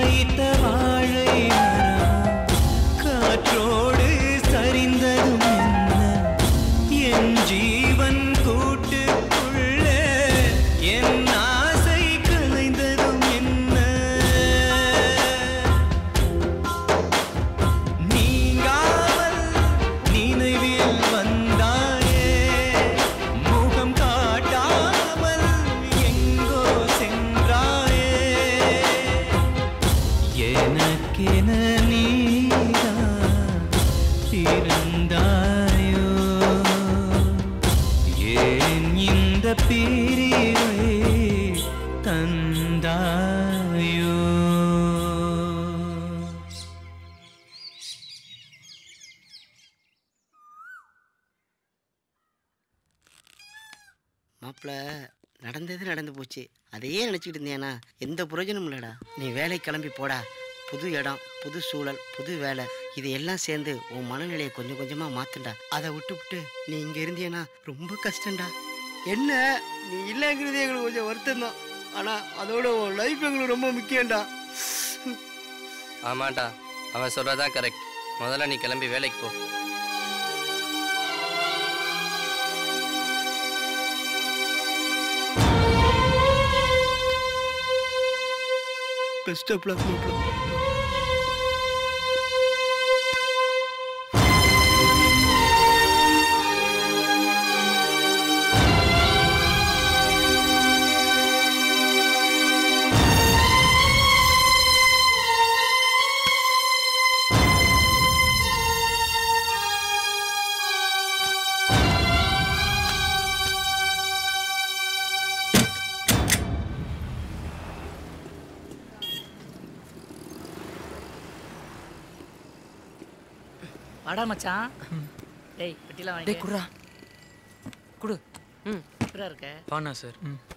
A: வைத்த வாழை மரம் காற்றோடு சரிந்ததும் என்ன என் ஜீவன் கூட்டுக்குள்ளே என் ஆசை கலைந்ததும் என்ன நீங்காமல் நினைவில் வந்தாயே முகம் காட்டாமல் எங்கோ சென்றாயே எனக்கென நீதான் இருந்தாயோ ஏன் இந்த பிரிவை தந்தாயோ
K: மாப்பிள்ள நடந்தது நடந்து போச்சு, அதையே நினச்சிக்கிட்டு இருந்தியானா எந்த பிரயோஜனமும் இல்லைடா. நீ வேலைக்கு கிளம்பி போடா. புது இடம், புது சூழல், புது வேலை, இது எல்லாம் சேர்ந்து உன் மனநிலையை கொஞ்சம் கொஞ்சமாக மாற்றுண்டா. அதை விட்டு விட்டு நீ இங்கே இருந்தியனா ரொம்ப கஷ்டம்டா. என்ன நீ இல்லைங்கிறது எங்களுக்கு கொஞ்சம் வருத்தம் தான், ஆனால் அதோட உன் லைஃப் எங்களுக்கு ரொம்ப முக்கியம்டா.
H: ஆமாண்டா, அவன் சொல்றதான் கரெக்ட். முதல்ல நீ கிளம்பி வேலைக்கு போ.
K: பெஸ்ட் ஆஃப் லக் மாப்பிள்ள.
I: வாடா மச்சான். டேய் பெட்டிலாம் வாங்கி.
H: டேய் குடுறா. குடு. ம்.
I: எப்படிடா இருக்க?
R: பானா சார்.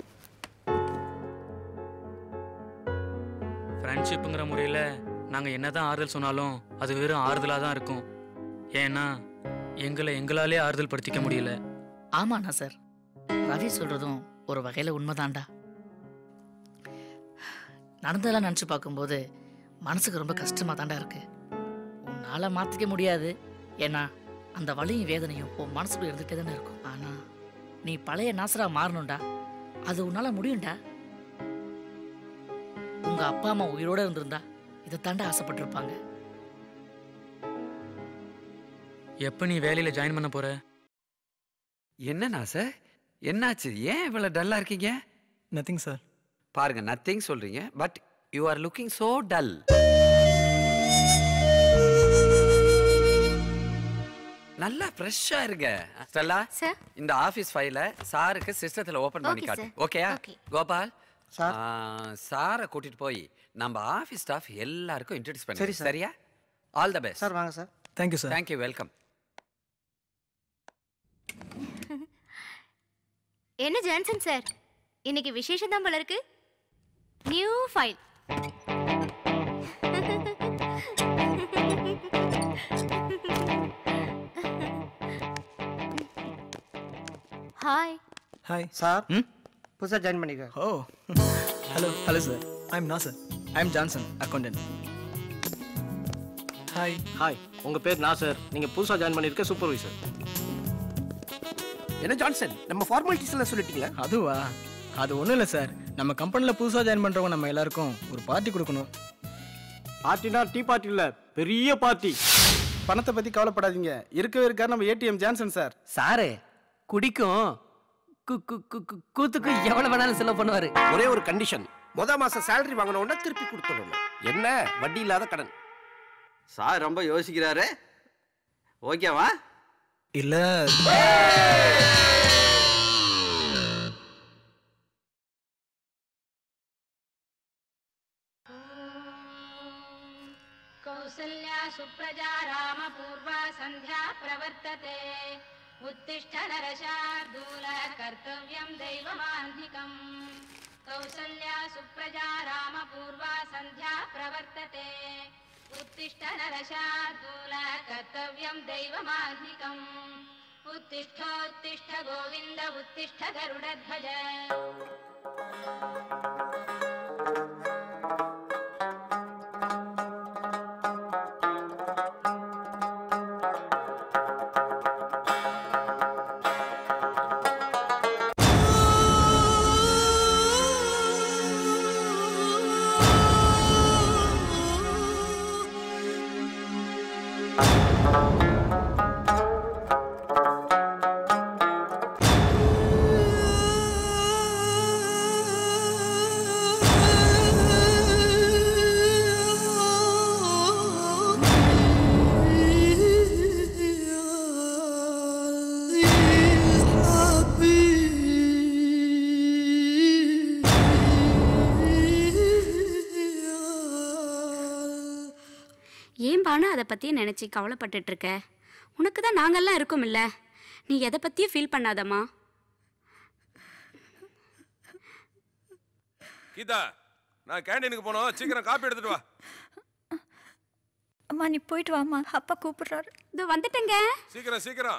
R: ஃப்ரெண்ட்ஷிப்புங்கிற முறையில் நாங்கள் என்ன தான் ஆறுதல் சொன்னாலும் அது வெறும் ஆறுதலாக தான் இருக்கும். ஏன்னா எங்களை எங்களாலே ஆறுதல் படுத்திக்க முடியல.
I: ஆமாண்ணா சார், ரவி சொல்கிறதும் ஒரு வகையில் உண்மைதான்டா. நடந்ததெல்லாம் நினச்சி பார்க்கும்போது மனசுக்கு ரொம்ப கஷ்டமாக தாண்டா இருக்கு. உன்னால் மாற்றிக்க முடியாது, ஏன்னா அந்த வலியும் வேதனையும் உன் மனசுக்குள்ள இருந்துகிட்டே தானே இருக்கும். ஆனால் நீ பழைய நாசரா மாறணும்டா, அது உன்னால் முடியும்டா. உங்கள் அப்பா அம்மா உயிரோடு இருந்திருந்தா இதை தாண்டா ஆசைப்பட்டிருப்பாங்க.
R: எப்போ நீ வேலையில் ஜாயின் பண்ண போற?
F: என்னண்ணா சார், என்னாச்சு? ஏன் இவ்வளோ டல்லா இருக்கீங்க?
E: Nothing sir.
F: பாருங்க, நத்திங் சொல்றீங்க, but you are looking so dull. நல்லா ஃப்ரெஷ்ஷா இருங்க. ஸ்டெல்லா, இந்த ஆபீஸ் ஃபைல சாருக்கு சிஸ்டத்துல ஓபன் பண்ணி காட்டு. ஓகேயா? கோபால், சாரை கூட்டிட்டு போய் நம்ம ஆபீஸ் ஸ்டாஃப் எல்லாருக்கும் இன்ட்ரோடியூஸ் பண்ணி. சரியா? All the best
E: sir. வாங்க sir. Thank you sir.
F: Thank you, welcome.
P: என்ன ஜான்சன் சார், இன்னைக்கு விசேஷம் தான் போல இருக்கு. New file. Hi.
E: Hi
V: sir. புதுசாக ஜாயின் பண்ணிருக்கேன்.
E: Oh hello. Hello sir, I am Nasser. I am Johnson, accountant. Hi.
V: Hi, உங்கள் பேர் நாசர், நீங்கள் புதுசாக ஜாயின் பண்ணியிருக்க சூப்பர்வைசர். என்ன ஜான்சன், நம்ம ஃபார்மாலிட்டிஸ் எல்லாம் சொல்லிட்டீங்களா?
E: அதுவா? அது ஒன்றும் இல்லை சார், நம்ம கம்பெனியில் புதுசாக ஜாயின் பண்ணுறவங்க நம்ம எல்லாருக்கும் ஒரு பார்ட்டி கொடுக்கணும்.
V: பார்ட்டினா டீ பார்ட்டி இல்லை, பெரிய பார்ட்டி.
W: பணத்தை பற்றி கவலைப்படாதீங்க, இருக்கவே இருக்கார் நம்ம ஏடிஎம் ஜான்சன் சார்.
O: சாரு குடிக்கும் கூத்துக்கு எவ்வளவு வேணாலும் செலவு பண்ணுவாரு.
V: ஒரே ஒரு கண்டிஷன், முத மாசம் சேலரி வாங்கின உடனே திருப்பி கொடுத்துடணும். என்ன வட்டி இல்லாத கடன்.
F: சார் ரொம்ப யோசிக்கிறாரு. ஓகேவா?
E: இல்ல
X: कौसल्या सुप्रजा रामपूर्वा सन्ध्या प्रवर्तते उत्तिष्ठ नरशार्दूल कर्तव्यं दैवमान्धिकम् कौसल्या सुप्रजा रामपूर्वा सन्ध्या प्रवर्तते उत्तिष्ठ नरशार्दूल कर्तव्यं दैवमान्धिकम् उत्तिष्ठोत्तिष्ठ गोविन्द उत्तिष्ठ गरुडध्वज
B: ஏன் பானு அதை பற்றி நினச்சி கவலைப்பட்டுட்டு இருக்க? உனக்கு தான் நாங்கள்லாம் இருக்கோம்ல, நீ எதை பற்றியும் ஃபீல் பண்ணாதம்மா.
D: கீதா, நான் கேண்டீனுக்கு போனோம், சீக்கிரம் காப்பி எடுத்துட்டு வா.
J: அம்மா நீ போயிட்டு வாம்மா, அப்பா கூப்பிடுறாரு.
B: இதோ வந்துட்டேங்க.
D: சீக்கிரம் சீக்கிரம்.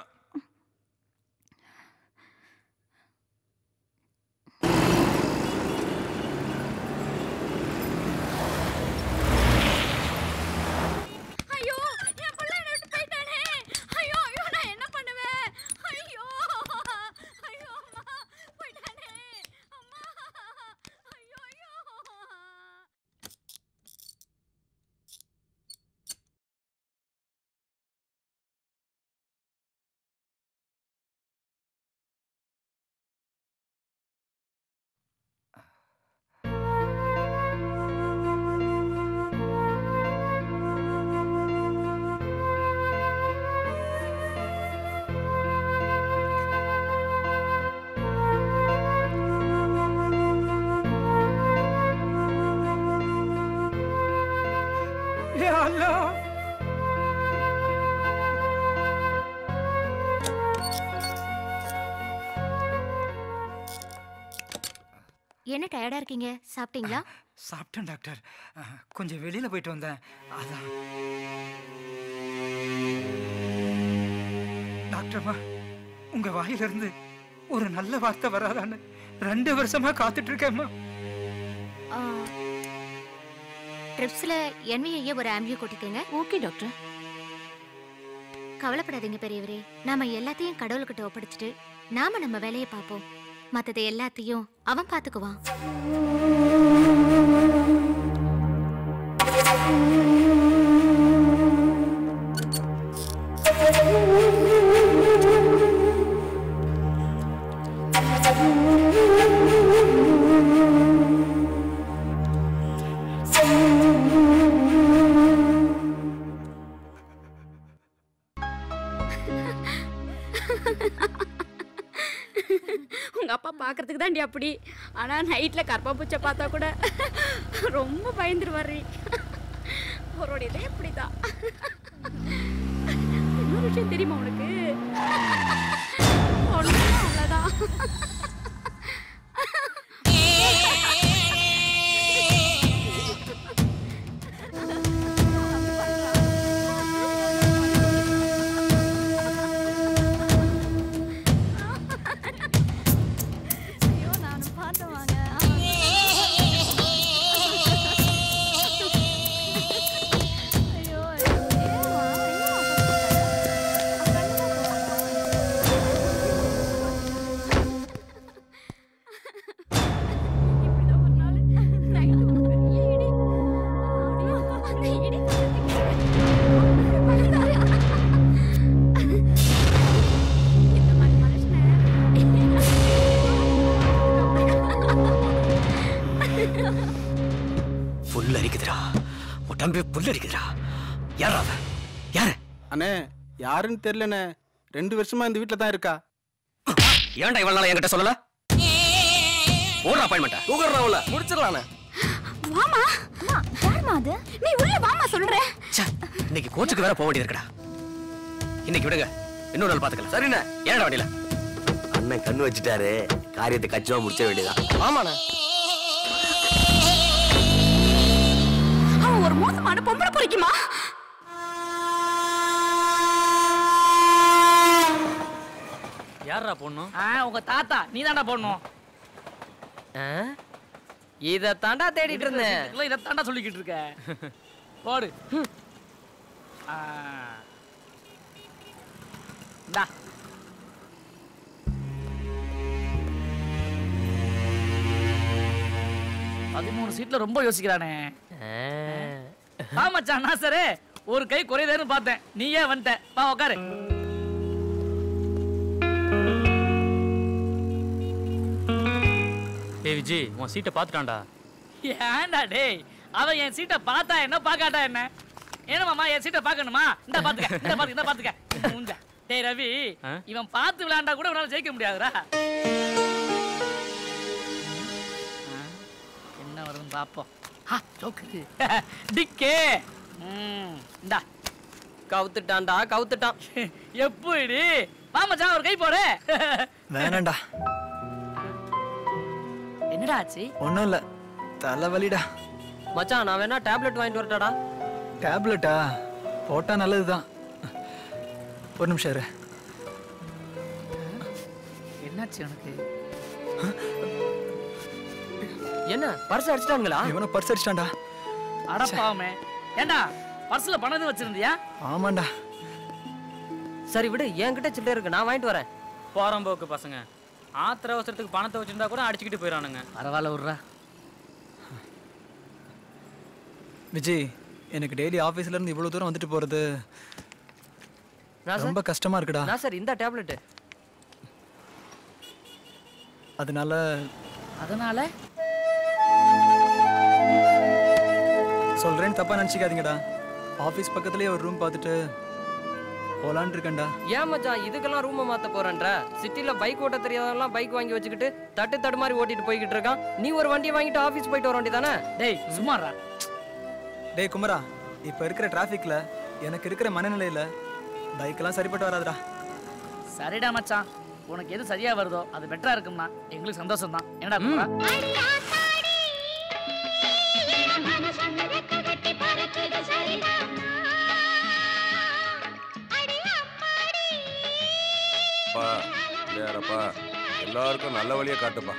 B: ஐயோ என் பிள்ளை என்னை விட்டு போயிட்டானே. ஐயோ ஐயோ நான் என்ன பண்ணுவேன்? ஐயோ ஐயோ அம்மா போயிட்டானே. அம்மா ஐயோ ஐயோ.
M: या अल्लाह
P: என்ன டயர்டா இருக்கீங்க? சாப்பிட்டீங்களா?
M: சாப்பிட்டேன் டாக்டர். அஹ், கொஞ்சம் வெளியில போயிட்டு வந்தேன், அதான். டாக்டர்மா, உங்க வாயிலிருந்து ஒரு நல்ல வார்த்தை வராதான்னு ரெண்டு வருஷமா காத்துட்டு இருக்கேம்மா.
P: ட்ரிப்ஸ்ல என்விஐ ஒரு ஆம்பியூ கொட்டிக்கங்க.
N: Okay doctor.
P: கவலைப்படாதீங்க பெரியவரே, நாம எல்லாத்தையும் கடவுள்கிட்ட ஒப்படைச்சிட்டு நாம நம்ம வேலையை பார்ப்போம். மத்தது எல்லாத்தையும் அவன் பார்த்துக்குவான்.
B: உங்க அப்பா பார்க்கறதுக்கு தாண்டி அப்படி, ஆனா நைட்ல கர்ப்பப்பூச்சை பார்த்தா கூட ரொம்ப பயந்துருவாரு. அவரோட இதே இப்படிதான். இன்னொரு விஷயம் தெரியுமா உனக்கு? அவ்வளவுதான்.
W: அண்ணே யாருன்னு தெரியலண்ணே, ரெண்டு வருஷமா இந்த வீட்டுல தான் இருக்கா.
U: ஏன்டா இவ்வளவு நாளா என்கிட்ட சொல்லல? ஒரு அப்பாயின்மெண்ட் தூக்குறவள முடிச்சிடலானே.
B: வாமா. அம்மா யாருமா அது? நீ உள்ள வாமா சொல்றேன்.
U: இன்னைக்கு கோச்சுக்கு வேற போக வேண்டியது இருக்குடா. இன்னைக்கு விடுங்க, இன்னொரு நாள் பாத்துக்கலாம். சரிண்ணே. ஏன்டா வண்டியில?
Q: அண்ணன் கண்ணு வச்சுட்டாரு, காரியத்தை கச்சிதமா முடிச்ச வேண்டியதான்.
U: ஆமாண்ணே.
B: அவன் ஒரு மோசமான பொம்பளை பொறுக்கிமா.
R: யாரா போடணும்?
I: ஆ உங்க தாத்தா, நீ தாண்டா போடணும்.
H: இத தாண்டா தேடிட்டு இருந்தேன்.
I: இல்ல இத தாண்டா சொல்லிக்கிட்டு இருக்க. போடு. ஆ டா. பதிமூணு சீட்ல ரொம்ப யோசிக்கிறானே. வா மச்சான் நாசரே, ஒரு கை குறையுதேன்னு பார்த்தேன், நீயே வந்துட்ட. வா உட்காரு.
R: ஏய் விஜய், உன் சீட்டை பார்த்துட்டான்டா.
I: ஏன்டா டேய், அவன் என் சீட்டை பார்த்தா என்ன பார்க்காட்டா என்ன? என்ன மாமா என் சீட்டை பார்க்கணுமா? இந்த பாத்துக்க, இந்த பாத்துக்க, இந்த பாத்துக்க. மூஞ்ச. டேய் ரவி, இவன் பார்த்து விளையாண்டா கூட உன்னால ஜெயிக்க முடியாதுடா. என்ன வருதுன்னு பாப்போம். ஹா ஜோக்கு. டிக்கே இந்தா
H: கவுத்துட்டான்டா கவுத்துட்டான்.
I: எப்படி மாமச்சான் ஒரு கை போடு.
E: வேணாண்டா.
I: என்னடா ஆச்சு?
E: ஒன்றும் இல்லை, தலைவலிடா.
H: மச்சான் நான் வேணா டேப்லெட் வாங்கிட்டு வரட்டாடா?
E: டேப்லெட்டா? போட்டா நல்லதுதான். ஒரு நிமிஷம் இரு.
I: என்னாச்சு உனக்கு?
H: என்ன பர்ஸ் அடிச்சிட்டாங்களா?
E: இவனை பர்ஸ் அடிச்சிட்டான்டா.
I: அடப்பாவமே. ஏண்டா பர்ஸ்ல பணம் எதுவும் வச்சிருந்தியா?
E: ஆமாண்டா.
H: சரி விடு, என்கிட்ட சில்லறை இருக்கு, நான் வாங்கிட்டு வரேன்.
R: போறம்போக்கு பசங்க ஆத்திர அவசரத்துக்கு பணத்தை வச்சிருந்தா கூட அடிச்சுக்கிட்டு போயிடானுங்க.
I: பரவாயில்ல விட்றா.
E: விஜய், எனக்கு டெய்லி ஆஃபீஸ்ல இருந்து இவ்வளவு தூரம் வந்துட்டு போறது ரொம்ப கஷ்டமா இருக்குடா.
H: நான் சார் இந்த டேப்லெட்.
E: அதனால
I: அதனால
E: சொல்றேன்னு தப்பா நினைச்சிக்காதீங்கடா. ஆஃபீஸ் பக்கத்துலயே ஒரு ரூம் பார்த்துட்டு போலான்னு இருக்கேன்டா.
H: ஏன் மச்சான் இதுக்கெல்லாம் ரூமை மாத்த போறேன்ற? சிட்டில பைக் ஓட்ட தெரியாதவங்கலாம் பைக் வாங்கி வச்சுக்கிட்டு தட்டு தடு மாதிரி ஓட்டிட்டு போய்கிட்டு இருக்கான். நீ ஒரு வண்டியை வாங்கிட்டு ஆஃபீஸ் போயிட்டு வர வேண்டியதானே?
I: டேய் சும்மாடா.
E: டேய் குமரா, இப்ப இருக்கிற டிராஃபிக்ல எனக்கு இருக்கிற மனநிலையில பைக்கெல்லாம் சரிப்பட்டு வராதுடா.
I: சரிடா மச்சான், உனக்கு எது சரியா வருதோ அது பெட்டரா இருக்கும்னா எங்களுக்கு சந்தோஷம் தான். என்னடா குமரா?
D: அப்பா யாரப்பா, எல்லாருக்கும் நல்ல வழியை காட்டுப்பா.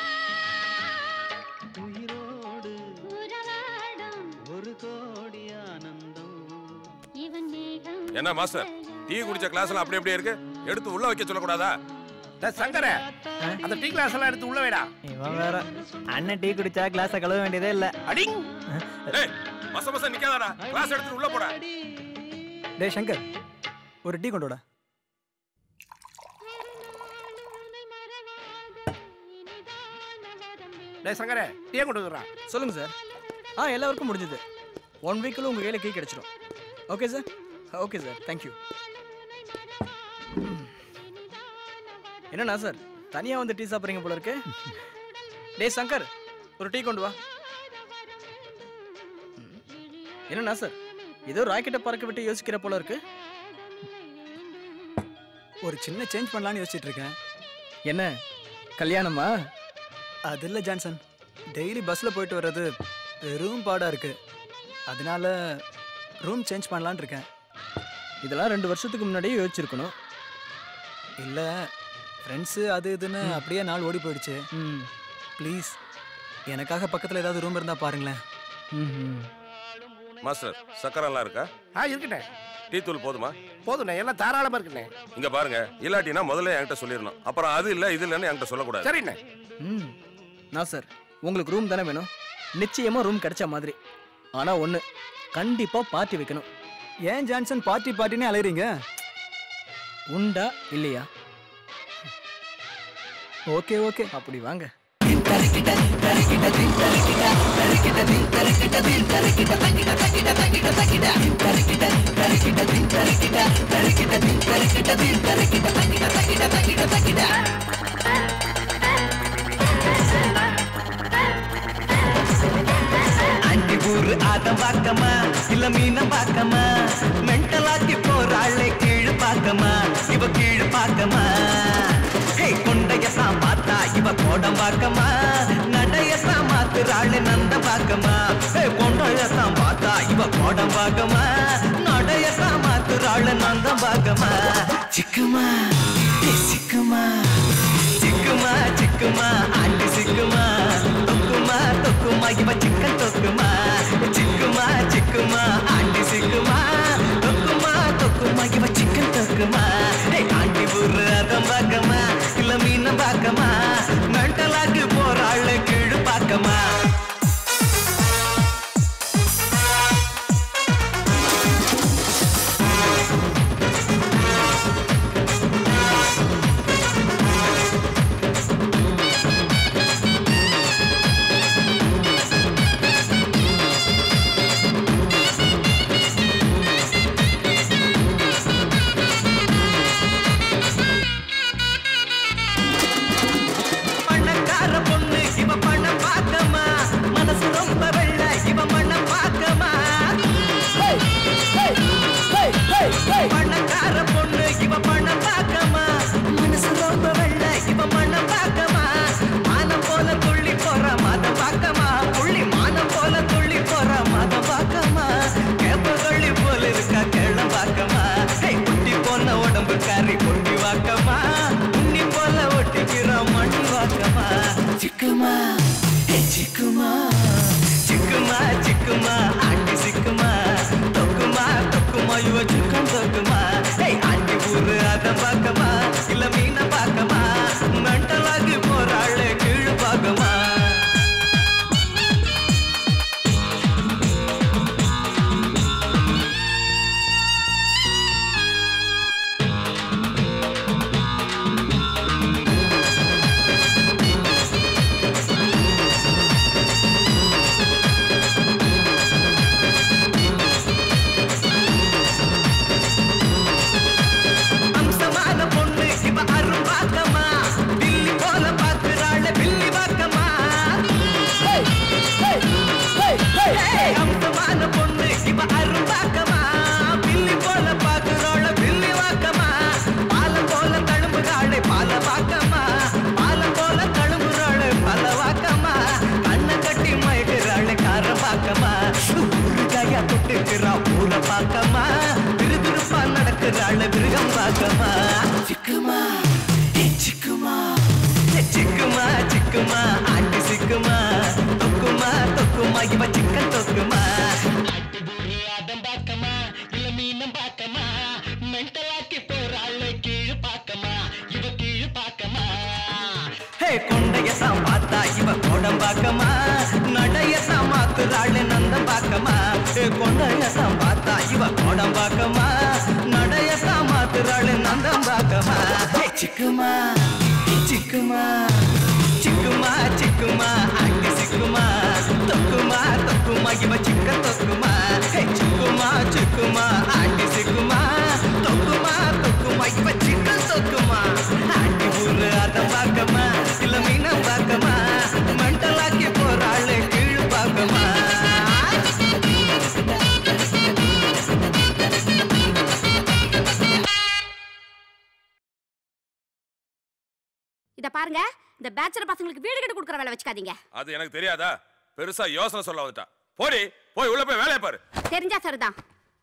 D: என்ன மாஸ்டர், டீ குடிச்ச கிளாஸ் எல்லாம் அப்படி அப்படியே இருக்கு, எடுத்து உள்ள வைக்க சொல்லக்கூடாதா?
V: சங்கர, அந்த டீ கிளாஸ் எல்லாம் எடுத்து உள்ள வைடா.
E: இவன் வேற, அண்ணன் டீ குடிச்சா கிளாஸை கழுவ வேண்டியதே இல்ல.
V: அடி
D: டேய் மச மச நிக்காதடா, கிளாஸ் எடுத்து உள்ள போடா.
E: டேய் சங்கர், ஒரு டீ கொண்டு வாடா.
V: டேய் சங்கர, டீ கொண்டு வரா.
E: சொல்லுங்க சார். ஆ எல்லாருக்கும் முடிஞ்சது. ஒன் வீக்குள்ள உங்க கையில கீ கிடைச்சிடும். Okay sir. Okay sir, thank you. என்னண்ணா சார் தனியா வந்து டீ சாப்பிட்றீங்க போல இருக்கு. டேய் சங்கர், ஒரு டீ கொண்டு வா. என்னண்ணா சார் ஏதோ ராக்கெட்டை பறக்க விட்டு யோசிக்கிற போல இருக்கு. ஒரு சின்ன சேஞ்ச் பண்ணலான்னு யோசிச்சுட்டு இருக்கேன். என்ன கல்யாணமா? அது இல்லை ஜான்சன், டெய்லி பஸ்ஸில் போயிட்டு வர்றது பெரும் பாடாக இருக்கு. அதனால ரூம் சேஞ்ச் பண்ணலான்னு இருக்கேன். இதெல்லாம் ரெண்டு வருஷத்துக்கு முன்னாடியே யோசிச்சிருக்கணும். இல்லை ஃப்ரெண்ட்ஸு அது இதுன்னு அப்படியே நாள் ஓடி போயிடுச்சு. ம் ப்ளீஸ் எனக்காக பக்கத்தில் ஏதாவது ரூம் இருந்தால் பாருங்களேன். ம்
D: மாஸ்டர் சக்கரெல்லாம் இருக்கா?
V: ஆ இருக்கட்டே.
D: டீ தூள் போதுமா?
V: போதுண்ணே, எல்லாம் தாராளமா இருக்குண்ணே.
D: இங்க பாருங்க, இல்லாட்டினா முதல்ல என்கிட்ட சொல்லிடணும். அப்புறம் அது இல்லை இது இல்லைன்னு என்கிட்ட சொல்லக்கூடாது.
V: சரிண்ணே.
E: ம் நான் சார் உங்களுக்கு ரூம் தானே வேணும்? நிச்சயமாக ரூம் கிடைச்ச மாதிரி. ஆனால் ஒன்று, கண்டிப்பாக பார்ட்டி வைக்கணும். ஏன் ஜான்சன் பார்ட்டி பார்ட்டினே அலையிறீங்க? உண்டா இல்லையா? ஓகே ஓகே, அப்படி வாங்க.
A: அஞ்சு ஊரு ஆதம் பார்க்கமா இல்ல மீன பார்க்கமா, மென்டலாக்கி போறாளே கீழ் பார்க்கமா, இவ கீழ் பார்க்கமா. கொண்டையத்தான் பார்த்தா இவ கோடம் பார்க்கமா, நடையத்தான் மாத்துறாளு நந்த பார்க்கமா. கொண்டையத்தான் பார்த்தா இவ கோடம் பார்க்கமா, நடையத்தான் மாத்துறாளு நந்த பார்க்கமா. சிக்குமா சிக்குமா சிக்குமா சிக்குமா ஆண்டி சிக்குமா, தொக்குமா தொக்குமா இவ சிக்கன் தொக்குமா. சிக்குமா சிக்குமா ஆண்டி சிக்குமா, தொக்குமா தொக்குமா இவ சிக்கன் தொக்குமா. ஆண்டி ஊரு அதம் பார்க்கமா இல்ல மீன பார்க்கமா, மென்டலாக்கு போறாள் கீழ் பார்க்கமா. ஆட்டம் பார்க்கமா இல்ல மீன பார்க்கமா மெண்டலாகி போறாளே கீழ் பார்க்கமா பாக்கமா விறுவிறுப்பா நடக்கிறாள் மிருகம் பாக்கமா சிக்குமா சிக்குமா சிக்குமா சிக்குமா ஆண்டி சிக்குமா தொக்குமா தொக்குமா இவ சிக்கன் தொக்குமா ஆட்டம் பாக்கமா இல்ல மீனம் பாக்கமா மெண்டலாக்கி போறாள் கீழ் பாக்கமா இவ கீழ் பாக்கமா ஹே கொண்டையத்தான் பார்த்தா இவ கோடம் பாக்கமா நடையத்தான் மாத்துறாள் நந்தம் பாக்கமா கொண்டையத்தான் பார்த்தா இவ கோடம் பாக்கமா நடையத்தான் மாத்துறாள் நந்தம் பாக்கமா சிக்குமா சிக்குமா சிக்குமா சிக்குமா ஆண்டி சிக்குமா தொக்குமா தொக்குமா இவ சிக்க தொக்குமா சிக்குமா சிக்குமா ஆண்டி சிக்குமா தொக்குமா தொக்குமா இவ சிக்க தொக்குமா ஆண்டி ஊரு அத பாக்கமா இல்ல மீனம் பாக்கமா மெண்டலாக்கி போறாள் கீழ் பாக்கமா
C: இத பாருங்க, இந்த பேச்சலர் பசங்களுக்கு வீடு கட்டி கொடுக்கற வேலை வச்சுக்காதீங்க.
D: அது எனக்கு தெரியாதா? பெருசா யோசனை சொல்ல வந்துட்டா. போடி, போய் உள்ள போய் வேலைய பாரு.
C: தெரிஞ்சா சரிதான்.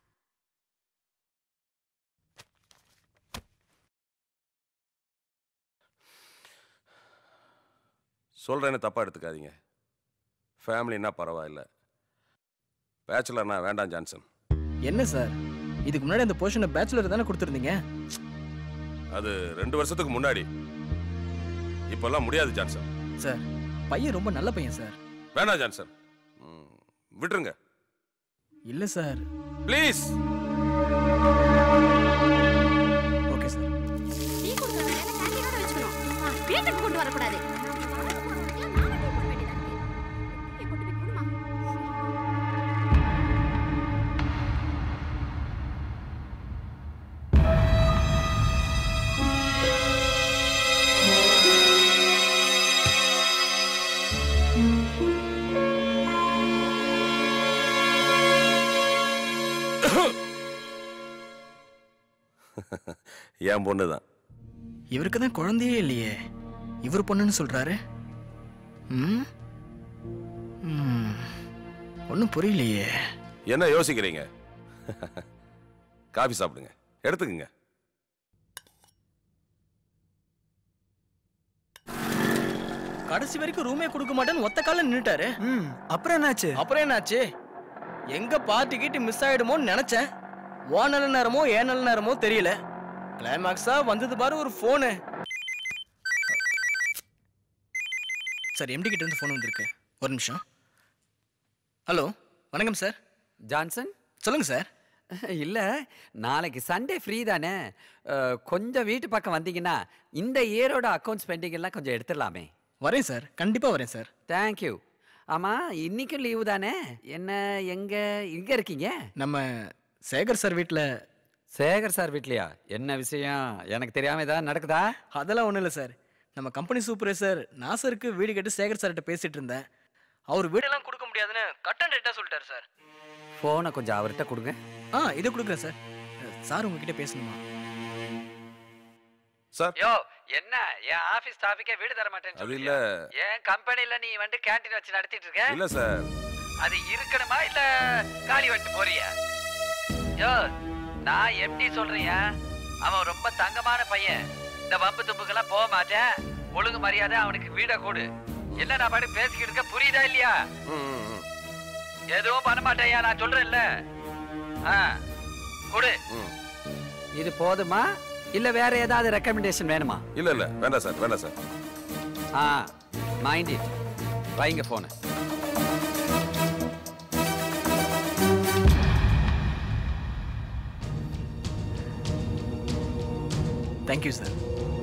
D: சொல்றேன்னு தப்பா எடுத்துக்காதீங்க. ஃபேமிலின்னா பரவாயில்ல, பேச்சுலர்னா வேண்டாம் ஜான்சன்.
E: என்ன சார், இதுக்கு முன்னாடி அந்த பொசிஷனை பேச்சுலர் தானே கொடுத்துருந்தீங்க?
D: அது ரெண்டு வருஷத்துக்கு முன்னாடி. இப்பெல்லாம் முடியாது ஜான்சன்.
E: சார், பையன் ரொம்ப நல்ல பையன் சார்.
D: வேண்டாம் ஜான்சன், விட்டுருங்க.
E: இல்ல sir,
D: please.
E: Okay sir.
C: Tea குடிக்கிற வேலையில கேண்டீனோட வெச்சுக்கணும். வீட்டுக்கு கொண்டு வர கூடாது.
D: என் பொண்ணுதான்.
E: இவருக்கு தான் குழந்தையே இல்லையே, இவர் பொண்ணுன்னு சொல்றாரு. ம் ஒன்றும் புரியலையே.
D: என்ன யோசிக்கிறீங்க? காபி சாப்பிடுங்க, எடுத்துக்கங்க.
E: கடைசி வரைக்கும் ரூமே கொடுக்க மாட்டேன்னு ஒத்த கால நின்னுட்டாரு. அப்புறம் என்னாச்சு? அப்புறம் என்னாச்சு? எங்க பார்ட்டி கிட்ட மிஸ் ஆயிடுமோன்னு நினைச்சேன். ஓ நல்ல நேரமோ ஏ நல்ல நேரமோ தெரியல. கிளைமாக்ஸா வந்தது பாரு ஒரு போனு. சார், எம்டி கிட்ட இருந்து போன் வந்திருக்கு. ஒரு நிமிஷம். ஹலோ, வணக்கம் சார்.
F: ஜான்சன்
E: சொல்லுங்க சார்.
F: இல்ல, நாளைக்கு சண்டே ஃப்ரீ தானே? கொஞ்சம் வீட்டு பக்கம் வந்தீங்கன்னா இந்த இயரோட அக்கௌண்ட்ஸ் பெண்டிங் எல்லாம் கொஞ்சம் எடுத்துடலாமே.
E: வரேன் சார், கண்டிப்பா வரேன் சார்.
F: தேங்க்யூ. ஆமா, இன்னைக்கும் லீவு தானே? என்ன, எங்க எங்க இருக்கீங்க?
E: நம்ம சேகர் சார் வீட்டில்.
F: சேகர் சார் வீட்லையா? என்ன விஷயம்? எனக்கு தெரியாம ஏதாவது நடக்குதா?
E: அதெல்லாம் ஒன்றும் இல்லை சார். நம்ம கம்பெனி சூப்பர்வைசர் நாசருக்கு வீடு கேட்டு சேகர் சார்கிட்ட பேசிட்டு இருந்தேன். அவர் வீடெல்லாம் கொடுக்க முடியாதுன்னு கட் அண்ட் ரைட்டாக சொல்லிட்டார் சார்.
F: ஃபோனை கொஞ்சம் அவர்கிட்ட கொடுங்க.
E: ஆ, இதை கொடுக்குறேன் சார். சார் உங்ககிட்ட பேசணுமா
D: சார்?
F: யோ, என்ன என் ஆபீஸ் ஸ்டாஃப்க்கே வீடு தர மாட்டேன்னு
D: அது இல்ல.
F: என் கம்பெனில நீ வந்து கேண்டீன் வச்சு நடத்திட்டு இருக்க?
D: இல்ல சார்.
F: அது இருக்கணுமா இல்ல காலி வந்துட்டு போறியா? யோ, நான் எம்டி சொல்றியா? அவன் ரொம்ப தங்கமான பையன். இந்த வம்பு தும்புக்கெல்லாம் போக மாட்டேன். ஒழுங்கு மரியாதை அவனுக்கு வீட கொடு. என்ன நான் பாட்டு பேசிக்கிட்டு இருக்க, புரியுதா இல்லையா? எதுவும் பண்ண மாட்டேயா, நான் சொல்றேன்ல. ஆ, கொடு. இது போதுமா இல்ல வேற ஏதாவது ரெக்கமெண்டேஷன் வேணுமா?
D: இல்ல இல்ல வேண்டாம் சார் வேண்டாம் சார்.
F: Ah mind it. வைங்க போன.
E: Thank you sir.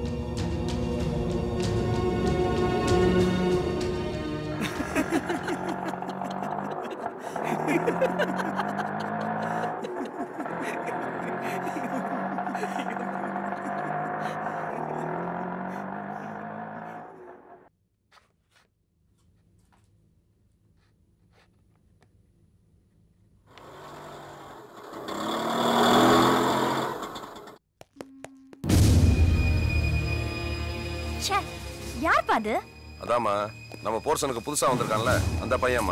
J: யார் பாது?
D: அதாம்மா நம்ம போர்ஷனுக்கு புதுசா வந்திருக்கான்ல அந்த பையன்மா.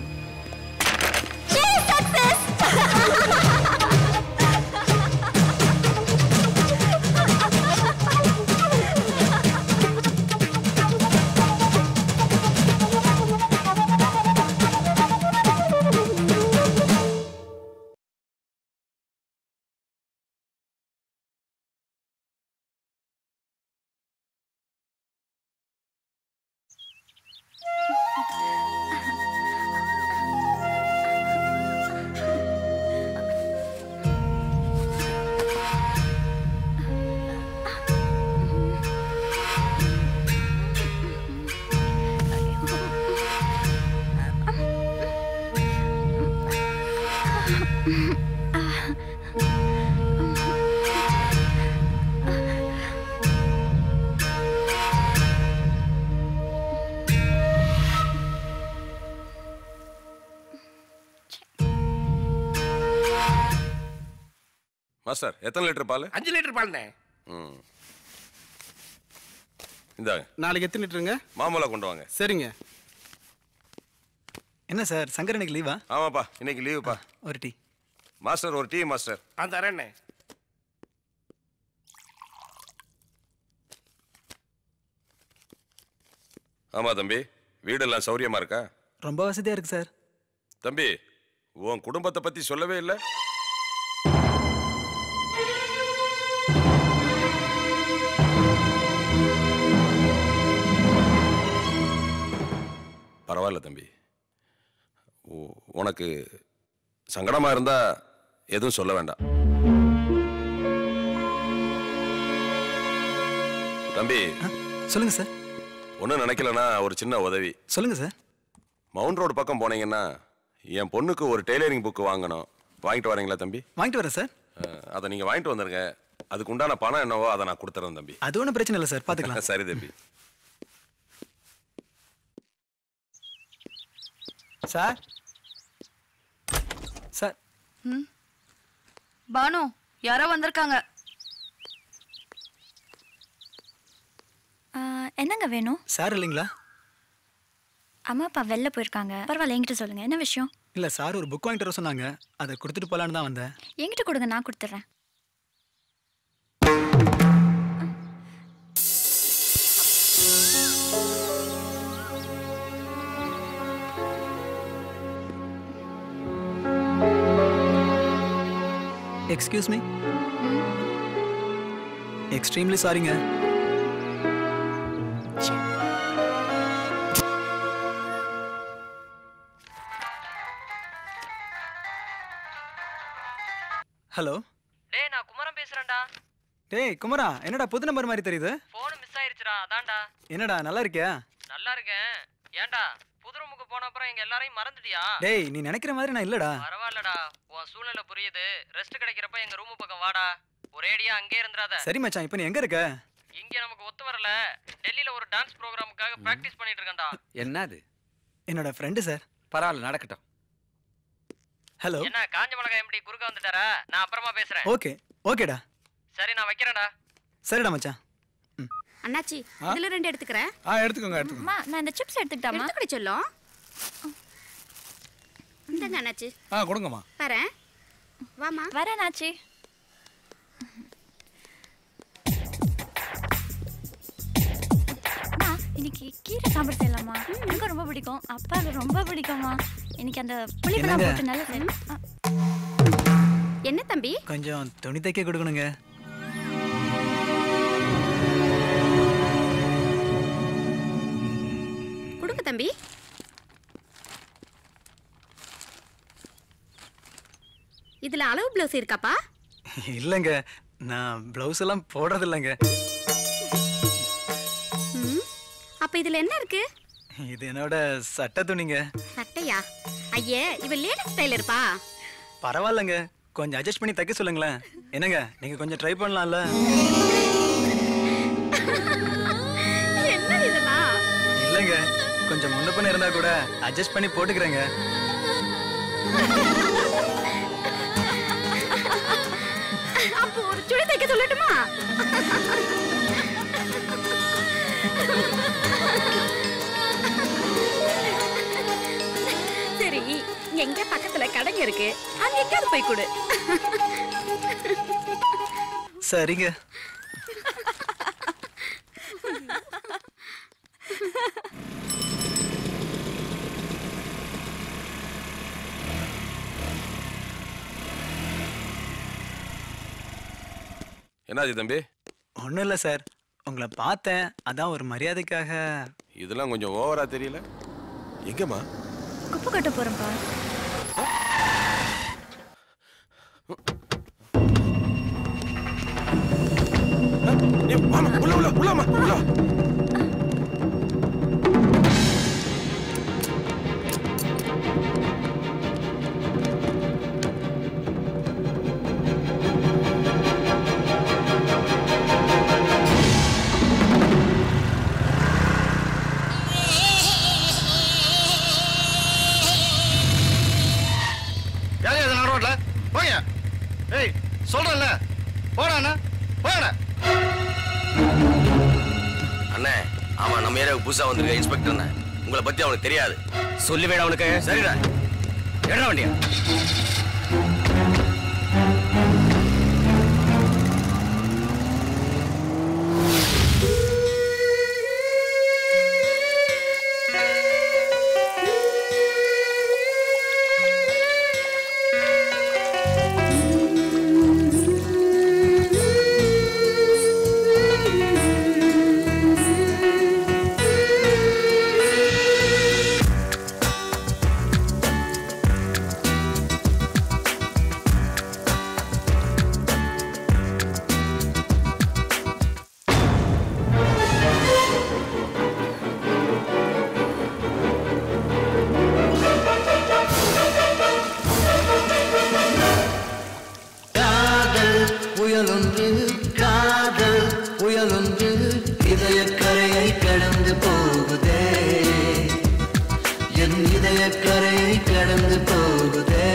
D: மாஸ்டர் எத்தனை லிட்டர் பால்?
V: அஞ்சு லிட்டர் பால்ண்ணே.
D: ம் இந்தாங்க.
W: நாளைக்கு எத்தனை லிட்டருங்க?
D: மாமூலா கொண்டு வாங்க.
W: சரிங்க.
E: என்ன சார் சங்கர் இன்னைக்கு லீவா?
D: ஆமாப்பா இன்னைக்கு லீவுப்பா.
E: ஒரு டீ
D: மாஸ்டர். ஒரு டீ மாஸ்டர்.
V: ஆ தரேண்ணே.
D: ஆமா தம்பி வீடெல்லாம் சௌரியமா இருக்கா?
E: ரொம்ப வசதியா இருக்கு சார்.
D: தம்பி உன் குடும்பத்தை பத்தி சொல்லவே இல்லை. பரவாயில்ல தம்பி. உனக்கு சங்கடமா இருந்தா எதுவும் சொல்ல வேண்டாம். தம்பி
E: சொல்லுங்க சார்.
D: ஒன்றும் நினைக்கலன்னா ஒரு சின்ன உதவி.
E: சொல்லுங்க சார்.
D: மவுண்ட் ரோடு பக்கம் போனீங்கன்னா என் பொண்ணுக்கு ஒரு டெய்லரிங் புக்கு வாங்கணும். வாங்கிட்டு வரீங்களா தம்பி?
E: வாங்கிட்டு வரேன் சார்.
D: அதை நீங்க வாங்கிட்டு வந்துருங்க. அதுக்கு உண்டான பணம் என்னவோ அதை நான் கொடுத்துறேன் தம்பி.
E: அது ஒன்றும் பிரச்சனை இல்லை சார், பார்த்துக்கலாம்.
D: சரி தம்பி.
E: Sir sir.
N: ம் பானு யாரோ வந்திருக்காங்க.
J: என்னங்க வேணும்?
E: சார் இல்லைங்களா?
J: அம்மா அப்பா வெளில போயிருக்காங்க. பரவாயில்ல என்கிட்ட சொல்லுங்க, என்ன விஷயம்?
E: இல்லை சார் ஒரு புக் வாங்கிட்டு வர சொன்னாங்க, அதை கொடுத்துட்டு போகலான்னு தான் வந்தேன்.
J: என்கிட்ட கொடுங்க, நான் கொடுத்துட்றேன்.
E: Excuse me. எக்ஸ்ட்ரீம்லி சாரிங்க. ஹலோ.
H: டேய் நான் குமரன் பேசுறேன்டா.
E: டேய் குமரா, என்னடா புது நம்பர் மாதிரி தெரியுது?
H: போன் மிஸ் ஆயிருச்சுடா, அதான்டா.
E: என்னடா நல்லா இருக்கியா?
H: நல்லா இருக்கேன். ஏன்டா புது ரூமுக்கு போன அப்புறம் எங்க எல்லாரையும் மறந்துட்டியா?
E: டேய் நீ நினைக்கிற மாதிரி நான் இல்லடா.
H: பரவாயில்லடா, உன் சூழ்நிலை புரியுது. ரெஸ்ட் கிடைக்கிறப்ப எங்க ரூம் பக்கம் வாடா. ஒரேடியா அங்கே இருந்துறாத.
E: சரி மச்சான், இப்போ நீ எங்க இருக்க?
H: இங்க நமக்கு ஒத்து வரல. டெல்லியில ஒரு டான்ஸ் ப்ரோகிராமுக்காக பிராக்டிஸ் பண்ணிட்டு இருக்கேன்டா.
F: என்னது?
E: என்னோட ஃப்ரெண்டு சார்.
F: பரவாயில்ல நடக்கட்டும்.
E: ஹலோ.
H: என்ன காஞ்ச மிளகாய் எம்டி குறுக்க வந்துட்டாரா? நான் அப்புறமா பேசுறேன்.
E: ஓகே ஓகேடா.
H: சரி நான் வைக்கிறேன்டா.
E: சரிடா மச்சான்.
C: அண்ணாச்சி இதுல ரெண்டு எடுத்துக்கறேன்.
W: ஆ எடுத்துக்கோங்க எடுத்துக்கோங்க.
J: அம்மா நான் இந்த சிப்ஸ் எடுத்துக்கிட்டாமா?
C: எடுத்துக்கடி சொல்லும். இந்தங்க அண்ணாச்சி.
W: ஆ கொடுங்கம்மா.
C: வரேன். வாமா.
J: வரேன் அண்ணாச்சி. இன்னைக்கு கீரை சாம்பார் செய்யலாமா? எனக்கு ரொம்ப பிடிக்கும், அப்பாவுக்கு ரொம்ப பிடிக்குமா. இன்னைக்கு அந்த புளிப்பெல்லாம் போட்டு நல்லா செய்யலாம்.
C: என்ன தம்பி?
E: கொஞ்சம் துணி தைக்க கொடுக்கணுங்க.
C: தம்பி. இதுல அளவு பிளவுஸ் இருக்காப்பா?
E: இல்லைங்க, நான் பிளவுஸ் எல்லாம் போடுறது இல்லைங்க.
C: அப்ப இதுல என்ன இருக்கு?
E: இது என்னோட சட்டை துணிங்க.
C: சட்டையா? ஐயே, இவ லேடிஸ் ஸ்டைல் இருப்பா.
E: பரவாயில்லைங்க, கொஞ்சம் அட்ஜஸ்ட் பண்ணி தைக்க சொல்லுங்களேன். என்னங்க, நீங்க கொஞ்சம் ட்ரை பண்ணலாம்ல?
C: என்ன இதெல்லாம்?
E: இல்லைங்க, கொஞ்சம் முன்ன பின்ன இருந்தா கூட அட்ஜஸ்ட் பண்ணி போட்டுக்கிறேங்க.
C: அப்போ ஒரு சுடி தைக்க சொல்லட்டுமா? சரி, இங்க எங்க பக்கத்துல கடைங்க இருக்கு, அங்க எங்கேயாவது போய் கொடு.
E: சரிங்க.
D: என்னாச்சு தம்பி?
E: ஒன்றும் இல்லை சார், உங்களை பார்த்தேன், அதான் ஒரு மரியாதைக்காக.
D: இதெல்லாம் கொஞ்சம் ஓவரா தெரியல. எங்கம்மா?
J: குப்பை கட்ட போறேன்ப்பா.
D: உள்ள உள்ள உள்ளமா உள்ள.
G: சொல்றேன்ல, போடா போடா.
Q: அண்ணே, ஆமா, நம்ம ஏரியாவுக்கு புதுசா வந்திருக்க இன்ஸ்பெக்டர் அண்ணே. உங்களை பத்தி அவனுக்கு தெரியாது.
U: சொல்லி வேடா அவனுக்கு.
Q: சரிடா,
U: என்ன வண்டியா?
A: புயலொன்று, காதல் புயலொன்று இதயக்கரையை கடந்து போகுதே, என் இதயக்கரையை கடந்து போகுதே.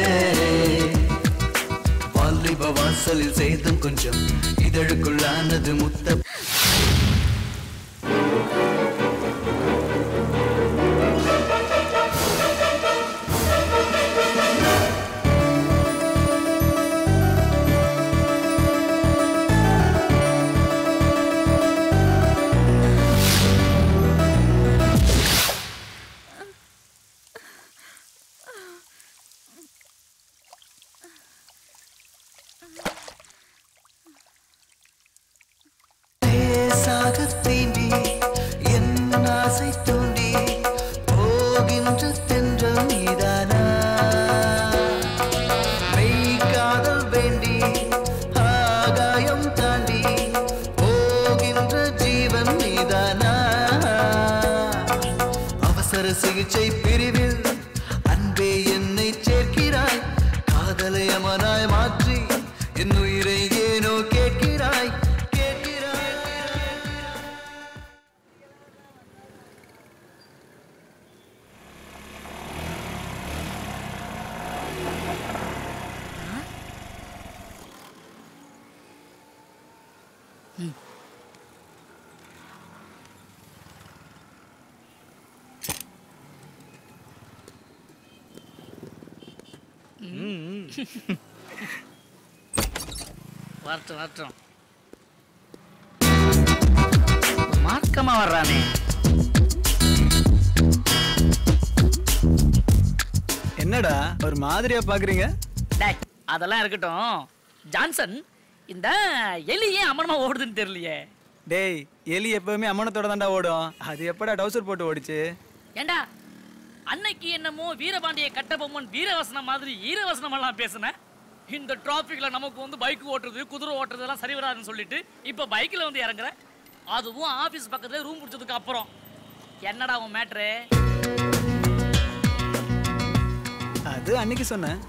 A: வாலிப வாசலில் செய்தும் கொஞ்சம் இதழுக்குள்ளானது முத்த. தீண்டி என் ஆசை தூண்டி போகின்ற தென்றல் நீதானா, மெய் காதல் வேண்டி ஆகாயம் தாண்டி போகின்ற ஜீவன் நீதானா. அவசர சிகிச்சை பிரிவில் அன்பே என்னை சேர்க்கிறாய், காதலை அமராய் மாற்றி என் உயிரை ஏனோ கேட்கிறாய்.
I: வரட்டும் வரட்டும். மார்க்கமா வர்றானே.
E: என்னடா ஒரு மாதிரியா பாக்குறீங்க?
I: டேய், அதெல்லாம் இருக்கட்டும். ஜான்சன், இந்த எலி ஏன் அமனமா ஓடுதுன்னு தெரியலையே.
E: டேய், எலி எப்பவுமே அம்மனத்தோட தாண்டா ஓடும். அது எப்படா டவுசர் போட்டு ஓடிச்சு?
I: ஏண்டா அன்னைக்கு என்னமோ வீரபாண்டிய கட்டபொம்மன் வீரவசனம் மாதிரி ஈரவசனம் எல்லாம் பேசுன. இந்த டிராபிக்ல நமக்கு வந்து பைக் ஓட்டுறது குதிரை ஓட்டுறது எல்லாம் சரி வராதுன்னு சொல்லிட்டு இப்ப பைக்ல வந்து இறங்குற. அதுவும் ஆபீஸ் பக்கத்துல ரூம் பிடிச்சதுக்கு அப்புறம். என்னடா உன் மேட்ரு?
E: அது அன்னைக்கு சொன்னேன்.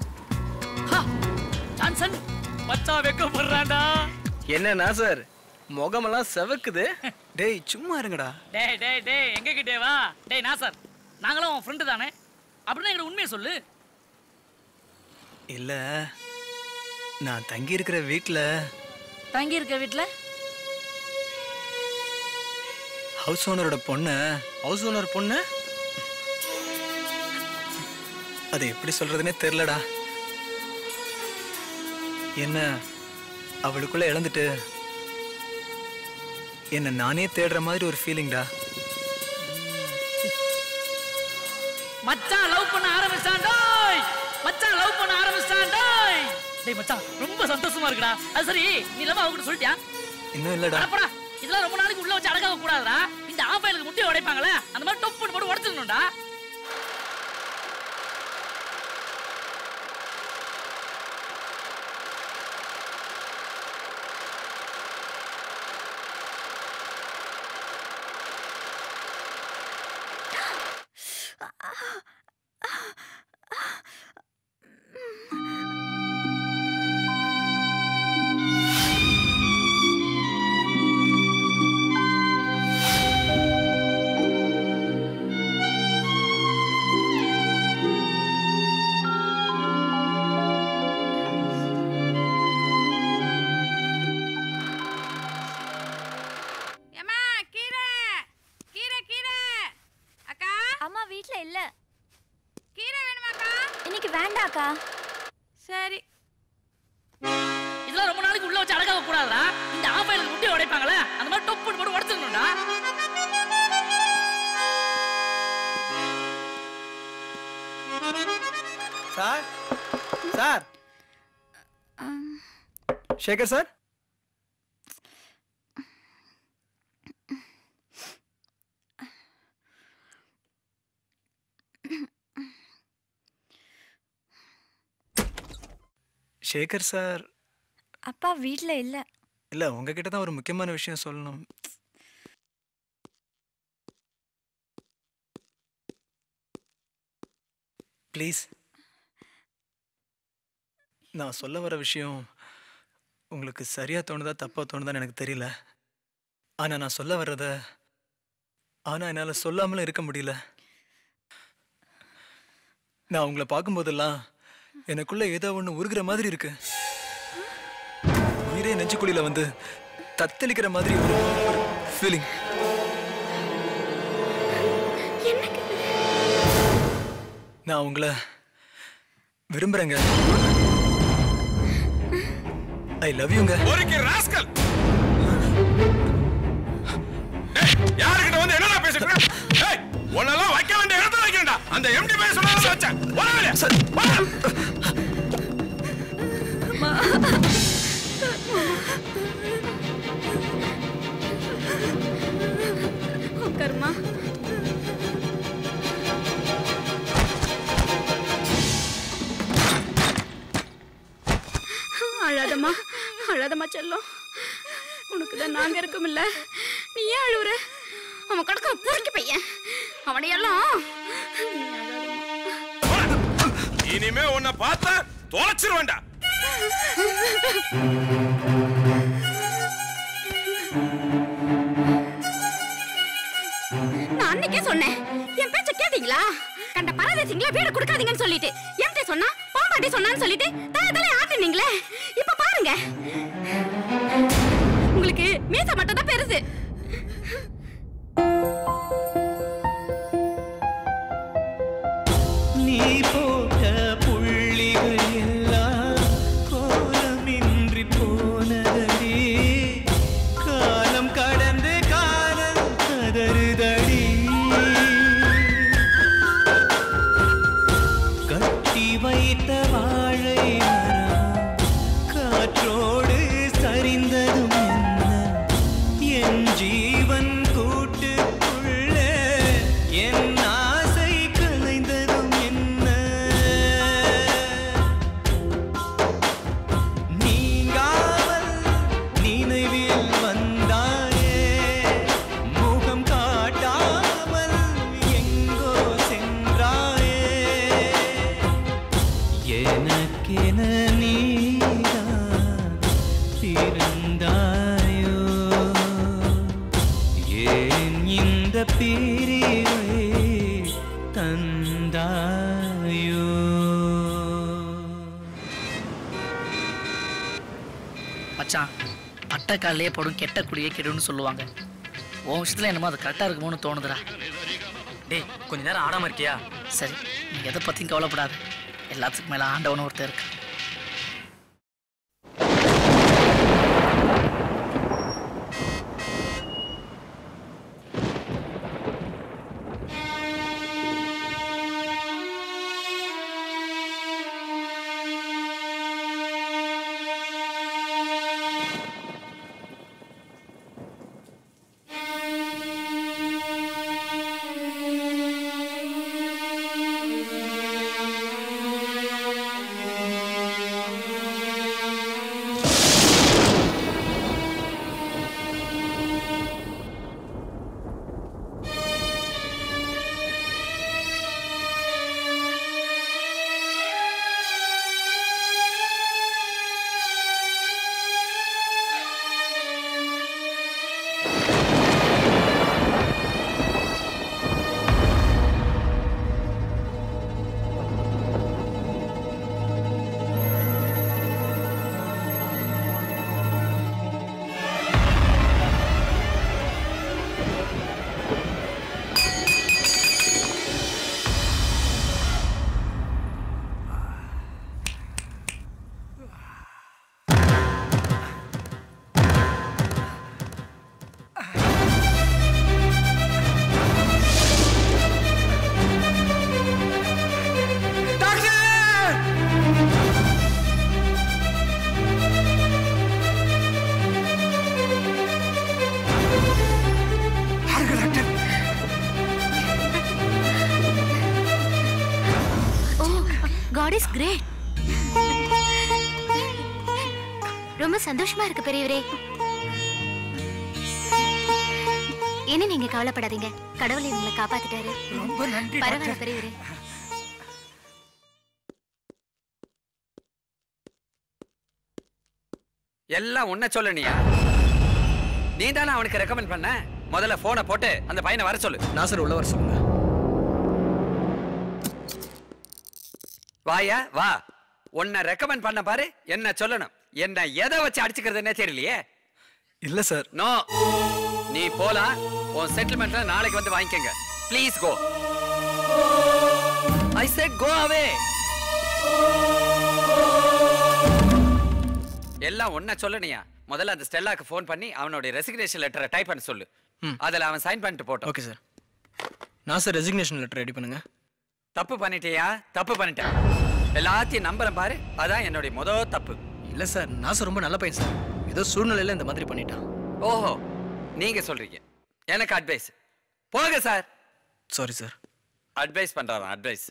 I: ஜான்சன் மச்சா வெக்கப்படுறான்டா.
E: என்னன்னா சார் முகமெல்லாம் செவக்குது. டேய் சும்மா இருங்கடா.
I: டேய் டேய் டேய் எங்க கிட்டே வா. டேய் நான் சார் நாங்களும் உன் ஃப்ரெண்டு தானே, அப்படின்னா எங்களுக்கு உண்மையை சொல்லு.
E: இல்ல நான் தங்கி இருக்கிற வீட்ல
I: தங்கி இருக்க வீட்ல
E: ஹவுஸ் ஓனரோட பொண்ணு. ஹவுஸ் ஓனர் பொண்ணு? அது எப்படி சொல்றதுன்னே தெரியலடா. என்ன அவளுக்குள்ள இழந்துட்டு என்ன நானே தேடுற மாதிரி ஒரு ஃபீலிங்டா.
I: மச்சான் லவ் பண்ண ஆரம்பிச்சான்டோய். மச்சான் லவ் பண்ண ஆரம்பிச்சான்டோய். டேய் மச்சான் ரொம்ப சந்தோஷமா இருக்குடா. அது சரி நீ லவ் அவகிட்ட சொல்லிட்டியா?
E: இன்னும் இல்லடா.
I: அடப்படா இதெல்லாம் ரொம்ப நாளைக்கு உள்ள வச்சு அடக்க கூடாதுடா. இந்த ஆஃபைலுக்கு முட்டி உடைப்பாங்களே அந்த மாதிரி டொப்பு போட்டு உடைச்சிடணும்டா.
N: சரி
I: இதெல்லாம் ரொம்ப நாளைக்கு உள்ள வச்சு அடக்க கூடாதுடா. இந்த ஆஃபைலுக்கு முட்டி உடைப்பாங்களே அந்த மாதிரி டொப்பு போட்டு உடைச்சிடணும்டா.
E: Sir sir Sekar sir Sekar sir
J: அப்பா வீட்ல இல்ல.
E: இல்ல உங்ககிட்ட தான் ஒரு முக்கியமான விஷயம் சொல்லணும். ப்ளீஸ். நான் சொல்ல வர விஷயம் உங்களுக்கு சரியா தோணுதா தப்பா தோணுதான்னு எனக்கு தெரியல. ஆனா நான் சொல்ல வர்றத ஆனா என்னால சொல்லாமலும் இருக்க முடியல. நான் உங்களை பார்க்கும்போதெல்லாம் எனக்குள்ள ஏதோ ஒண்ணு உருகிற மாதிரி இருக்கு. உயிரே நெஞ்சுக்குழியில வந்து தத்தளிக்கிற மாதிரி ஒரு ஃபீலிங். நான் உங்களை விரும்புறேங்க. ஐ லவ் யூங்க.
D: ஒருக்கி ராஸ்கல். ஏய் யார்கிட்ட வந்து என்னடா பேசிட்டு இருக்க? ஏய் உன்னெல்லாம் வைக்க வேண்டிய இடத்துல வைக்கறடா. அந்த எம்டி பேச சொன்னத வச்சேன். வரவே சார்.
C: கர்மா அழாதம்மா அழாதம்மா செல்லம். உனக்கு தான் நாங்க இருக்கோம் இல்ல. நீ ஏன் அழுவுற? அவன் கடக்க பொறுக்கி பையன் அவனையெல்லாம்.
D: இனிமே உன்னை பார்த்தா தொலைச்சிருவேன்டா.
C: நான் அன்னைக்கே சொன்னேன். என் பேச்ச கேட்டீங்களா? கண்ட பரதேசிங்களா வீடு கொடுக்காதீங்கன்னு சொல்லிட்டு எம்டி சொன்னா பாம்பாட்டி சொன்னான்னு சொல்லிட்டு தலை தலை ஆட்டினீங்களே. இப்ப பாருங்க உங்களுக்கு மீச மட்டும் தான் பெருசு.
A: நீ போட்ட புள்ளிகள் எல்லாம் கோலமின்றி போனதடி. காலம் கடந்து காலம் கதறுதடி. கட்டி வைத்த வாழை மரம் நீதான் பிறந்தாயோ ஏன் இந்த பிரிவை தந்தாயோ
I: மச்சான் பட்ட காலையே போடும் கெட்ட குடியே கெடுன்னு சொல்லுவாங்க. உன் விஷயத்துல என்னமோ அது கரெக்டா இருக்குமோன்னு தோணுதுடா.
R: டேய் கொஞ்ச நேரம் ஆடாம இருக்கியா?
I: சரி, நீ எதை பத்தியும் கவலைப்படாது. எல்லாத்துக்கும் மேல ஆண்டவனும் ஒருத்தர் இருக்கு.
P: God is great. ரொம்ப சந்தோஷமா இருக்கு பெரியவரே. என்ன நீங்க கவலைப்படாதீங்க, கடவுளை உங்களை காப்பாத்திட்டாரு.
M: ரொம்ப நன்றி
P: பரவாயில்ல பெரியவரே.
F: எல்லாம் உன்ன சொல்லனியா? நீ தானே அவனுக்கு ரெக்கமெண்ட் பண்ண. முதல்ல போனை போட்டு அந்த பையனை வர சொல்லு.
E: நான் சார் உள்ள வர சொல்லுங்க.
F: வாயா வா. உன்னை ரெக்கமெண்ட் பண்ண பாரு. என்ன சொல்லணும், என்ன எதை வச்சு அடிச்சுக்கிறதுன்னே தெரியலையே.
E: இல்ல சார்.
F: நோ, நீ போலாம். உன் செட்டில்மெண்ட்ல நாளைக்கு வந்து வாங்கிக்கங்க. Please go. I said go away. எல்லாம் ஒன்ன சொல்லனியா? முதல்ல அந்த ஸ்டெல்லாக்கு ஃபோன் பண்ணி அவனோட ரெசிக்னேஷன் லெட்டரை டைப் பண்ண சொல்லு. அதில் அவன் சைன் பண்ணிட்டு போட்டோம்.
E: Okay sir. நான் சார் ரெசிக்னேஷன் லெட்டர் ரெடி பண்ணுங்க.
F: தப்பு பண்ணிட்டியா? தப்பு பண்ணிட்டேன். எல்லாத்தையும் நம்புறேன் பாரு. அதான் என்னுடைய முதல் தப்பு.
E: இல்ல சார், நான் சார் ரொம்ப நல்ல பையன் சார். ஏதோ சூழ்நிலையில இந்த மாதிரி பண்ணிட்டான்.
F: ஓஹோ, நீங்க சொல்றீங்க. எனக்கு அட்வைஸ். போங்க சார்.
E: Sorry sir.
F: அட்வைஸ் பண்றாராம், அட்வைஸ்.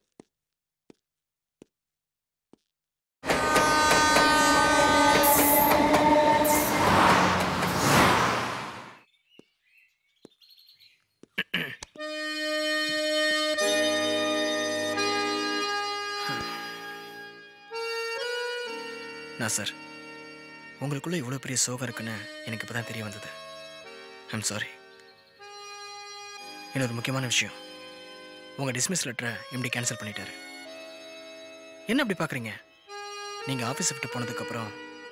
E: நான் சார், உங்களுக்குள்ள இவ்வளோ பெரிய சோகம் இருக்குன்னு எனக்கு இப்போ தான் தெரிய வந்தது. I'm sorry. இன்னொரு முக்கியமான விஷயம், உங்கள் டிஸ்மிஸ் லெட்டரை எம்டி கேன்சல் பண்ணிட்டாரு. என்ன அப்படி பார்க்குறீங்க? நீங்கள் ஆஃபீஸ் விட்டு போனதுக்கப்புறம்.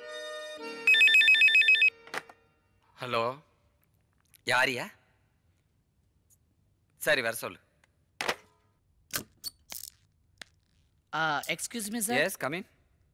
F: ஹலோ, யாரியா? சரி, வர சொல்லு.
I: Excuse me sir.
F: Yes, come in.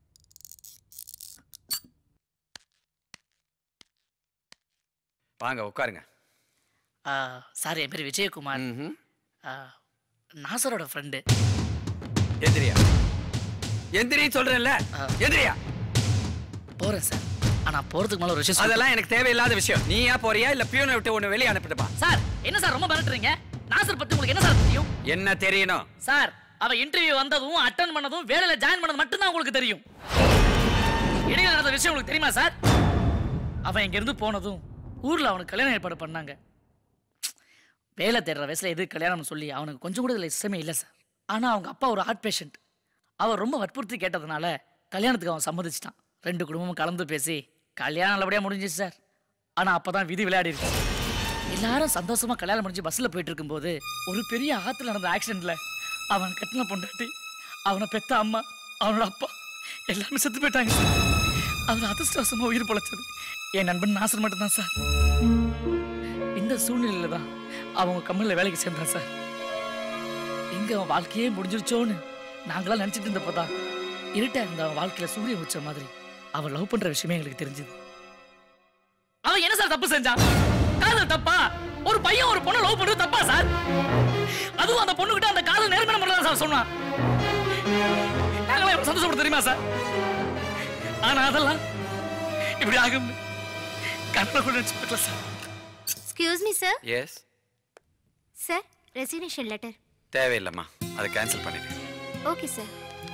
F: வாங்க உட்காருங்க.
I: சார், என் பேர் விஜயகுமார். நாசரோட ஃப்ரெண்டு.
F: எந்திரியா? எந்திரி சொல்றேன்ல, எந்திரியா?
I: போறேன் சார். ஆனா போறதுக்கு மேல ஒரு விஷயம்.
F: அதெல்லாம் எனக்கு தேவையில்லாத விஷயம். நீயா போறியா இல்ல பியூனை விட்டு ஒன்னு வெளியே அனுப்பிடுப்பா?
I: சார், என்ன சார் ரொம்ப மிரட்டுறீங்க? நாசர் பத்தி உங்களுக்கு என்ன சார் தெரியும்?
F: என்ன தெரியணும்?
I: சார், அவ இன்டர்வியூ வந்ததும் அட்டெண்ட் பண்ணதும் வேலையில ஜாயின் பண்ணது மட்டும் தான் உங்களுக்கு தெரியும். இடையில நடந்த விஷயம் உங்களுக்கு தெரியுமா சார்? அவன் இங்க இருந்து போனதும் ஊர்ல அவனுக்கு கல்யாணம் ஏற்பாடு பண்ணாங்க. வேலை தேடுற வயசுல எது கல்யாணம் சொல்லி அவனுக்கு கொஞ்சம் கூட இதில் இஷ்டமே இல்லை சார். ஆனா அவங்க அப்பா ஒரு ஹார்ட் பேஷண்ட். அவர் ரொம்ப வற்புறுத்தி கேட்டதுனால கல்யாணத்துக்கு அவன் சம்மதிச்சிட்டான். ரெண்டு குடும்பமும் கலந்து பேசி கல்யாணம் நல்லபடியாக முடிஞ்சிச்சு சார். ஆனால் அப்போ தான் விதி விளையாடி இருக்கு. எல்லாரும் சந்தோஷமா கல்யாணம் முடிஞ்சு பஸ்ஸில் போயிட்டு இருக்கும்போது ஒரு பெரிய ஆற்றுல நடந்த ஆக்சிடென்ட்ல அவன் கட்டின பொண்டாட்டி, அவனை பெத்த அம்மா, அவனோட அப்பா எல்லாமே செத்து போயிட்டாங்க சார். அவன் அதிர்ஷ்டவசமாக உயிர் பொழைச்சது என் நண்பன் நாசர் மட்டும்தான் சார். இந்த சூழ்நிலையில தான் அவங்க கம்பெனியில் வேலைக்கு சேர்ந்தான் சார். எங்க அவன் வாழ்க்கையே முடிஞ்சிருச்சோன்னு நாங்களாம் நினைச்சிட்டு இருந்தப்பதான் இருட்டா இருந்த அவன் வாழ்க்கையில சூரியன் உச்ச மாதிரி அவன் லவ் பண்ற விஷயமே எங்களுக்கு தெரிஞ்சது. அவன் என்ன சார் தப்பு செஞ்சான்? காதல் தப்பா? ஒரு பையன் ஒரு பொண்ணு லவ் பண்றது தப்பா சார்? அதுவும் அந்த பொண்ணு கிட்ட அந்த காதல் நேர்மையான முறையில் தான் சார் சொன்னான். நாங்களாம் எவ்வளவு சந்தோஷப்பட தெரியுமா சார்? ஆனா அதெல்லாம் இப்படி ஆகும் கண்ணை கூட நினைச்சு பார்க்கல sir.
P: Excuse me sir.
F: Yes
P: sir, resignation letter.
F: தேவையில்லைம்மா, அதை கேன்சல் பண்ணிடு.
P: Okay sir.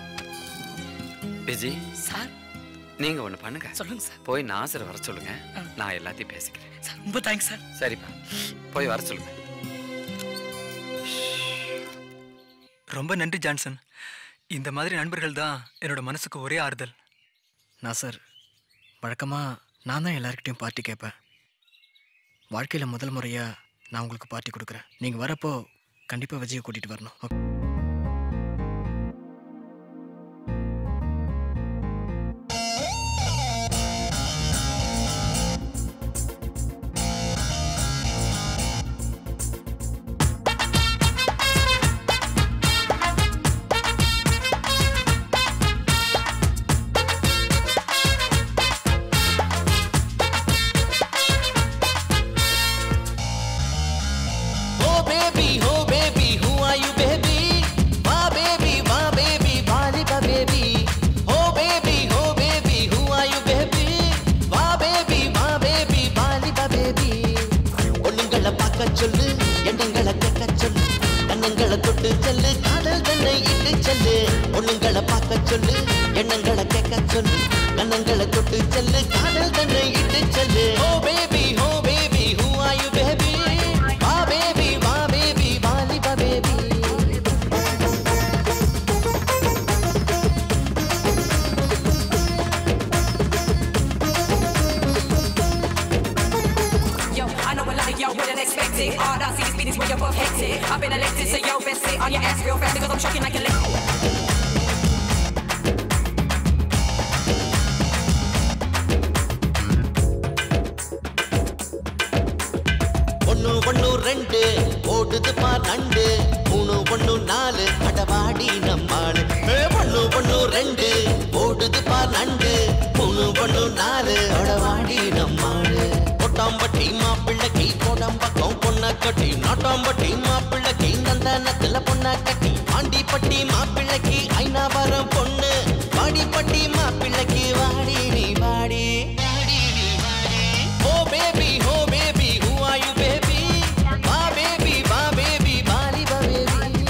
F: விஜி
I: சார்,
F: நீங்க ஒண்ணு பண்ணுங்க.
I: சொல்லுங்க சார்.
F: போய் நாசர் வர சொல்லுங்க, நான் எல்லாத்தையும் பேசிக்கிறேன்.
I: சார் ரொம்ப தேங்க்ஸ் சார்.
F: சரிப்பா, போய் வர சொல்லுங்க.
E: ரொம்ப நன்றி ஜான்சன். இந்த மாதிரி நண்பர்கள் தான் என்னோட மனசுக்கு ஒரே ஆறுதல்.
K: நான் சார் வழக்கமாக நான் தான் எல்லாருக்கிட்டையும் பார்ட்டி கேட்பேன். வாழ்க்கையில் முதல் முறையாக நான் உங்களுக்கு பார்ட்டி கொடுக்குறேன். நீங்கள் வரப்போ கண்டிப்பாக விஜயை கூட்டிகிட்டு வரணும். ஓகே.
L: சொல்லு எண்ணங்களை கேட்க சொல்லு கண்ணங்களை தொட்டு செல்லு காதல் தன்னை இட்டு செல்லு ஒண்ணுங்களை பார்க்க சொல்லு எண்ணங்களை கேட்க சொல்லு கண்ணங்களை தொட்டு செல்லு காதல் தன்னை இட்டு செல்லு. Oh baby oh baby who are you baby? வா பேபி வா பேபி வாலிபா baby.
S: Y'all wouldn't expect it. All I see is speed is where you're both hectic. I've been elected, so yo, best sit on your ass real fast because I'm shocking like a lick. ஒன்னு ஒன்னு ரெண்டு ஓடுது பார் நண்டு மூணு ஒன்னு நாலு அடவாடி நம்மாளு. ஒன்னு ஒன்னு ரெண்டு ஓடுது பார் நண்டு மூணு ஒன்னு நாலு அடவாடி நம்மாளு. கொட்டாம்பட்டி மாப்பிள்ளைக்கு கோடம்பக்கம் பொண்ண கட்டி நாட்டாம்பட்டி மாப்பிள்ளைக்கு நந்தனத்துல பொண்ண கட்டி ஆண்டிப்பட்டி மாப்பிள்ளைக்கு ஐநாவரம் பொண்ணு வாடிப்பட்டி மாப்பிள்ளைக்கு வாடி நீ வாடி. Oh baby oh baby who are you baby? வா பேபி வா பேபி வாலிபா பேபி.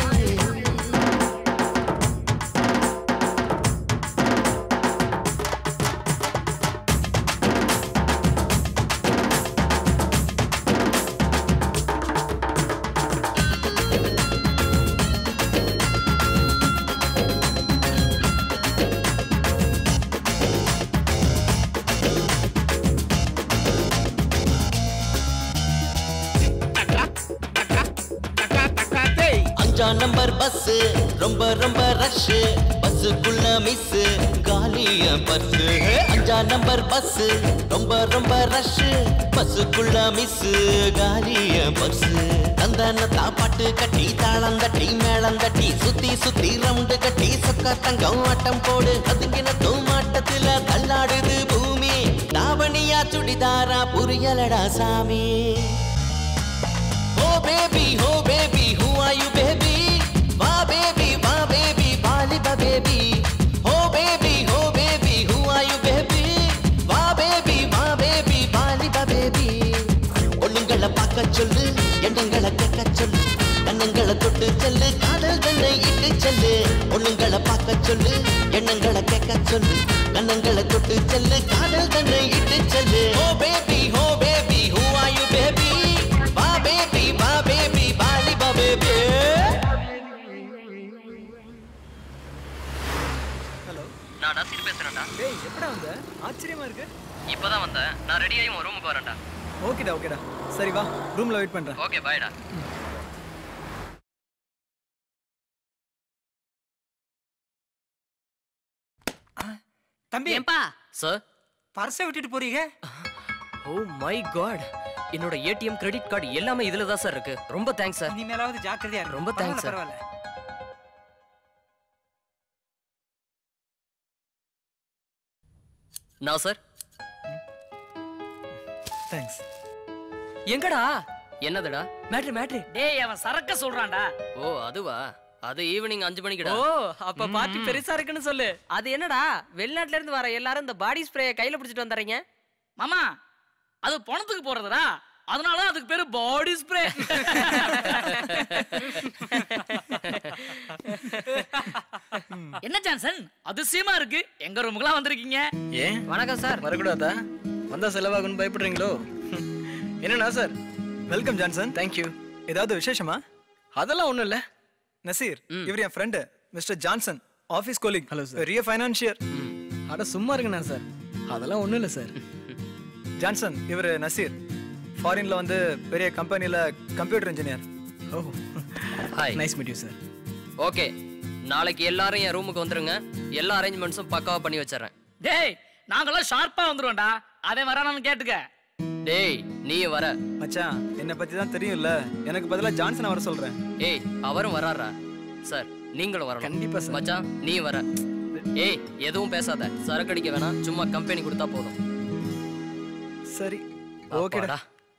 S: அஞ்சாம் நம்பர் பஸ் ரொம்ப ரொம்ப ரஷ் பஸ்ஸுக்குள்ள மிஸ் காலிய பஸ். அஞ்சாம் நம்பர் பஸ் ரொம்ப ரொம்ப ரஷ் பஸ்ஸுக்குள்ள மிஸ் காலிய பஸ். தந்தன தாப்பாட்டு கட்டி தாளம் தட்டி மேளம் தட்டி சுத்தி சுத்தி ரவுண்டு கட்டி சொக்க தங்கம் ஆட்டம் போடு அதுங்கின தூமாட்டத்துல தள்ளாடுது பூமி. தாவணியா சுடிதாரா புரியலடா சாமி. Oh baby, oh baby, who are you baby? Va baby, va baby, Baliba baby. Oh baby, oh baby, who are you baby? Va baby, va baby, Baliba baby. ஒண்ணுங்களை பார்க்க சொல்லு எண்ணங்களை கேட்க சொல்லு கண்ணங்களை தொட்டு செல்லு காதல் தன்னை இட்டு செல்லு. ஒண்ணுங்களை பார்க்க சொல்லு எண்ணங்களை கேட்க சொல்லு கண்ணங்களை தொட்டு செல்லு காதல் தன்னை இட்டு செல்லு. Oh baby, oh baby, who are you baby? Va baby, va baby, Baliba baby.
T: நான் நசீர் பேசுறேன்.
E: எப்படா வந்த? ஆச்சரியமா இருக்கு.
H: இப்பதான் வந்தேன். நான் ரெடி ஆகி உன் ரூமுக்கு வரேன்டா.
E: ஓகேடா ஓகேடா. சரி வா, ரூம்ல வெயிட் பண்றேன்.
H: ஓகே பாய்டா.
M: தம்பி
H: ஏம்பா சார்
M: பர்ஸை விட்டுட்டு போறீங்க?
H: ஓ மை காட், என்னோட ஏடிஎம் கிரெடிட் கார்டு எல்லாமே இதுல தான் சார் இருக்கு. ரொம்ப தேங்க்ஸ் சார்.
M: இனிமேலாவது ஜாக்கிரதையா இரு.
H: ரொம்ப தேங்க்ஸ் சார்.
M: பரவாயில்ல.
H: நான் சார்
E: தேங்க்ஸ்.
H: எங்கடா? என்னதுடா? Matter matter.
I: டேய் அவன் சரக்க சொல்றான்டா.
H: ஓ அதுவா? அது ஈவினிங் அஞ்சு மணிக்குடா.
I: ஓ அப்ப பார்ட்டி பெருசா இருக்குன்னு சொல்லு. அது என்னடா, வெளிநாட்டுல இருந்து வர எல்லாரும் இந்த பாடி ஸ்ப்ரே கையில பிடிச்சிட்டு வந்தறீங்க? மாமா அது பணத்துக்கு போறதுடா, அதனால அதுக்கு பேரு பாடி ஸ்ப்ரே. என்ன ஜான்சன் அதிசயமா இருக்கு, எங்க ரூமுக்குலாம் வந்திருக்கீங்க?
E: ஏன்
I: வணக்கம் சார்.
E: வரக்கூடாதா? வந்தா செலவாகும்னு பயப்படுறீங்களோ? என்னண்ணா சார்? Welcome Johnson. தேங்க்யூ. ஏதாவது விசேஷமா? அதெல்லாம் ஒண்ணும் இல்ல. நசீர், இவர் என் friend mister Johnson, office colleague. Hello sir. பெரிய ஃபைனான்சியர்.
K: அட சும்மா இருங்கண்ணா சார், அதெல்லாம் ஒண்ணும் இல்ல சார்.
E: ஜான்சன், இவர் நசீர், ஃபாரின்ல வந்து பெரிய கம்பெனில computer engineer.
K: Oh
H: hi.
K: Nice meet you sir.
H: Okay, நாளைக்கு எல்லாரும் என் ரூமுக்கு வந்துருங்க. எல்லா அரேஞ்ச்மெண்ட்ஸும் பக்காவா பண்ணி வச்சிடுறேன்.
I: டேய் நாங்கெல்லாம் ஷார்ப்பா வந்துருவோம்டா, அவன் வரானான்னு கேட்டுக்க.
H: டேய் நீ வர.
E: மச்சான், என்ன பத்தி தான் தெரியும்ல, எனக்கு பதிலா ஜான்சன் வர சொல்றேன்.
H: ஏய் அவரும் வராரா? சார் நீங்களும் வரணும்.
K: கண்டிப்பா சார்.
H: மச்சான் நீ வர. ஏய் எதுவும் பேசாத, சரக்கு அடிக்க வேணாம், சும்மா கம்பெனி கொடுத்தா போதும்.
E: சரி ஓகேடா.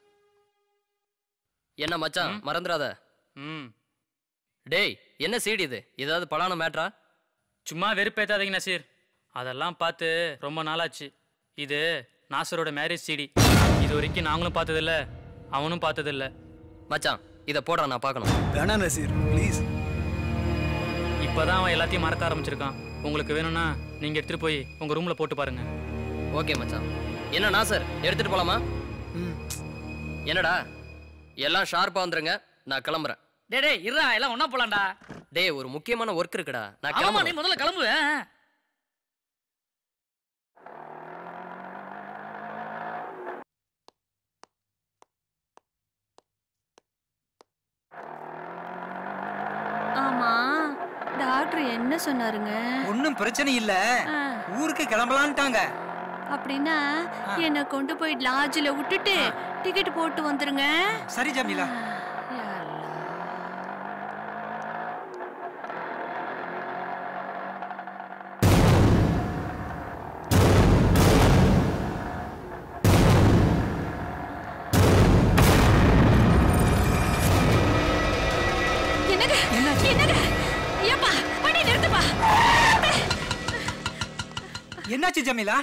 H: என்ன மச்சான் மறந்துடாத.
R: ம்.
H: டேய் என்ன சீடி இது? ஏதாவது பலான மேட்ரா?
R: சும்மா வெறுப்பேத்தாதீங்க நசீர், அதெல்லாம் பார்த்து ரொம்ப நாளாச்சு. இது நாசரோட மேரேஜ் சீடி. இது வரைக்கும் நாங்களும் பார்த்ததில்ல, அவனும் பார்த்ததில்ல.
H: மச்சான் இதை போடுறா, நான் பார்க்கணும்.
E: வேணா நசீர் ப்ளீஸ்.
R: இப்போதான் அவன் எல்லாத்தையும் மறக்க ஆரம்பிச்சிருக்கான். உங்களுக்கு வேணும்னா நீங்க எடுத்துட்டு போய் உங்க ரூம்ல போட்டு பாருங்க.
H: ஓகே மச்சான். என்ன நாசர் எடுத்துட்டு போலாமா? என்னடா எல்லாம் ஷார்ப்பா வந்துருங்க, நான் கிளம்புறேன்.
I: டேய் டேய் இருடா, எல்லாம் ஒண்ணா போலாம்டா.
H: டேய் ஒரு முக்கியமான ஒர்க் இருக்குடா, நான்
I: ஆமா நீ
H: கிளம்புறேன்.
I: முதல்ல கிளம்பு.
N: ஆமா டாக்டர் என்ன சொன்னாருங்க?
M: ஒண்ணும் பிரச்சனை இல்ல, ஊருக்கு கிளம்பலான்ட்டாங்க.
N: அப்படின்னா என்ன கொண்டு போய் லாட்ஜ்ல விட்டுட்டு டிக்கெட் போட்டு வந்துருங்க.
M: சரி ஜமீலா.
C: என்னங்க என்னங்க ஏப்பா வண்டி நிறுத்துப்பா.
M: என்னாச்சு ஜமீலா?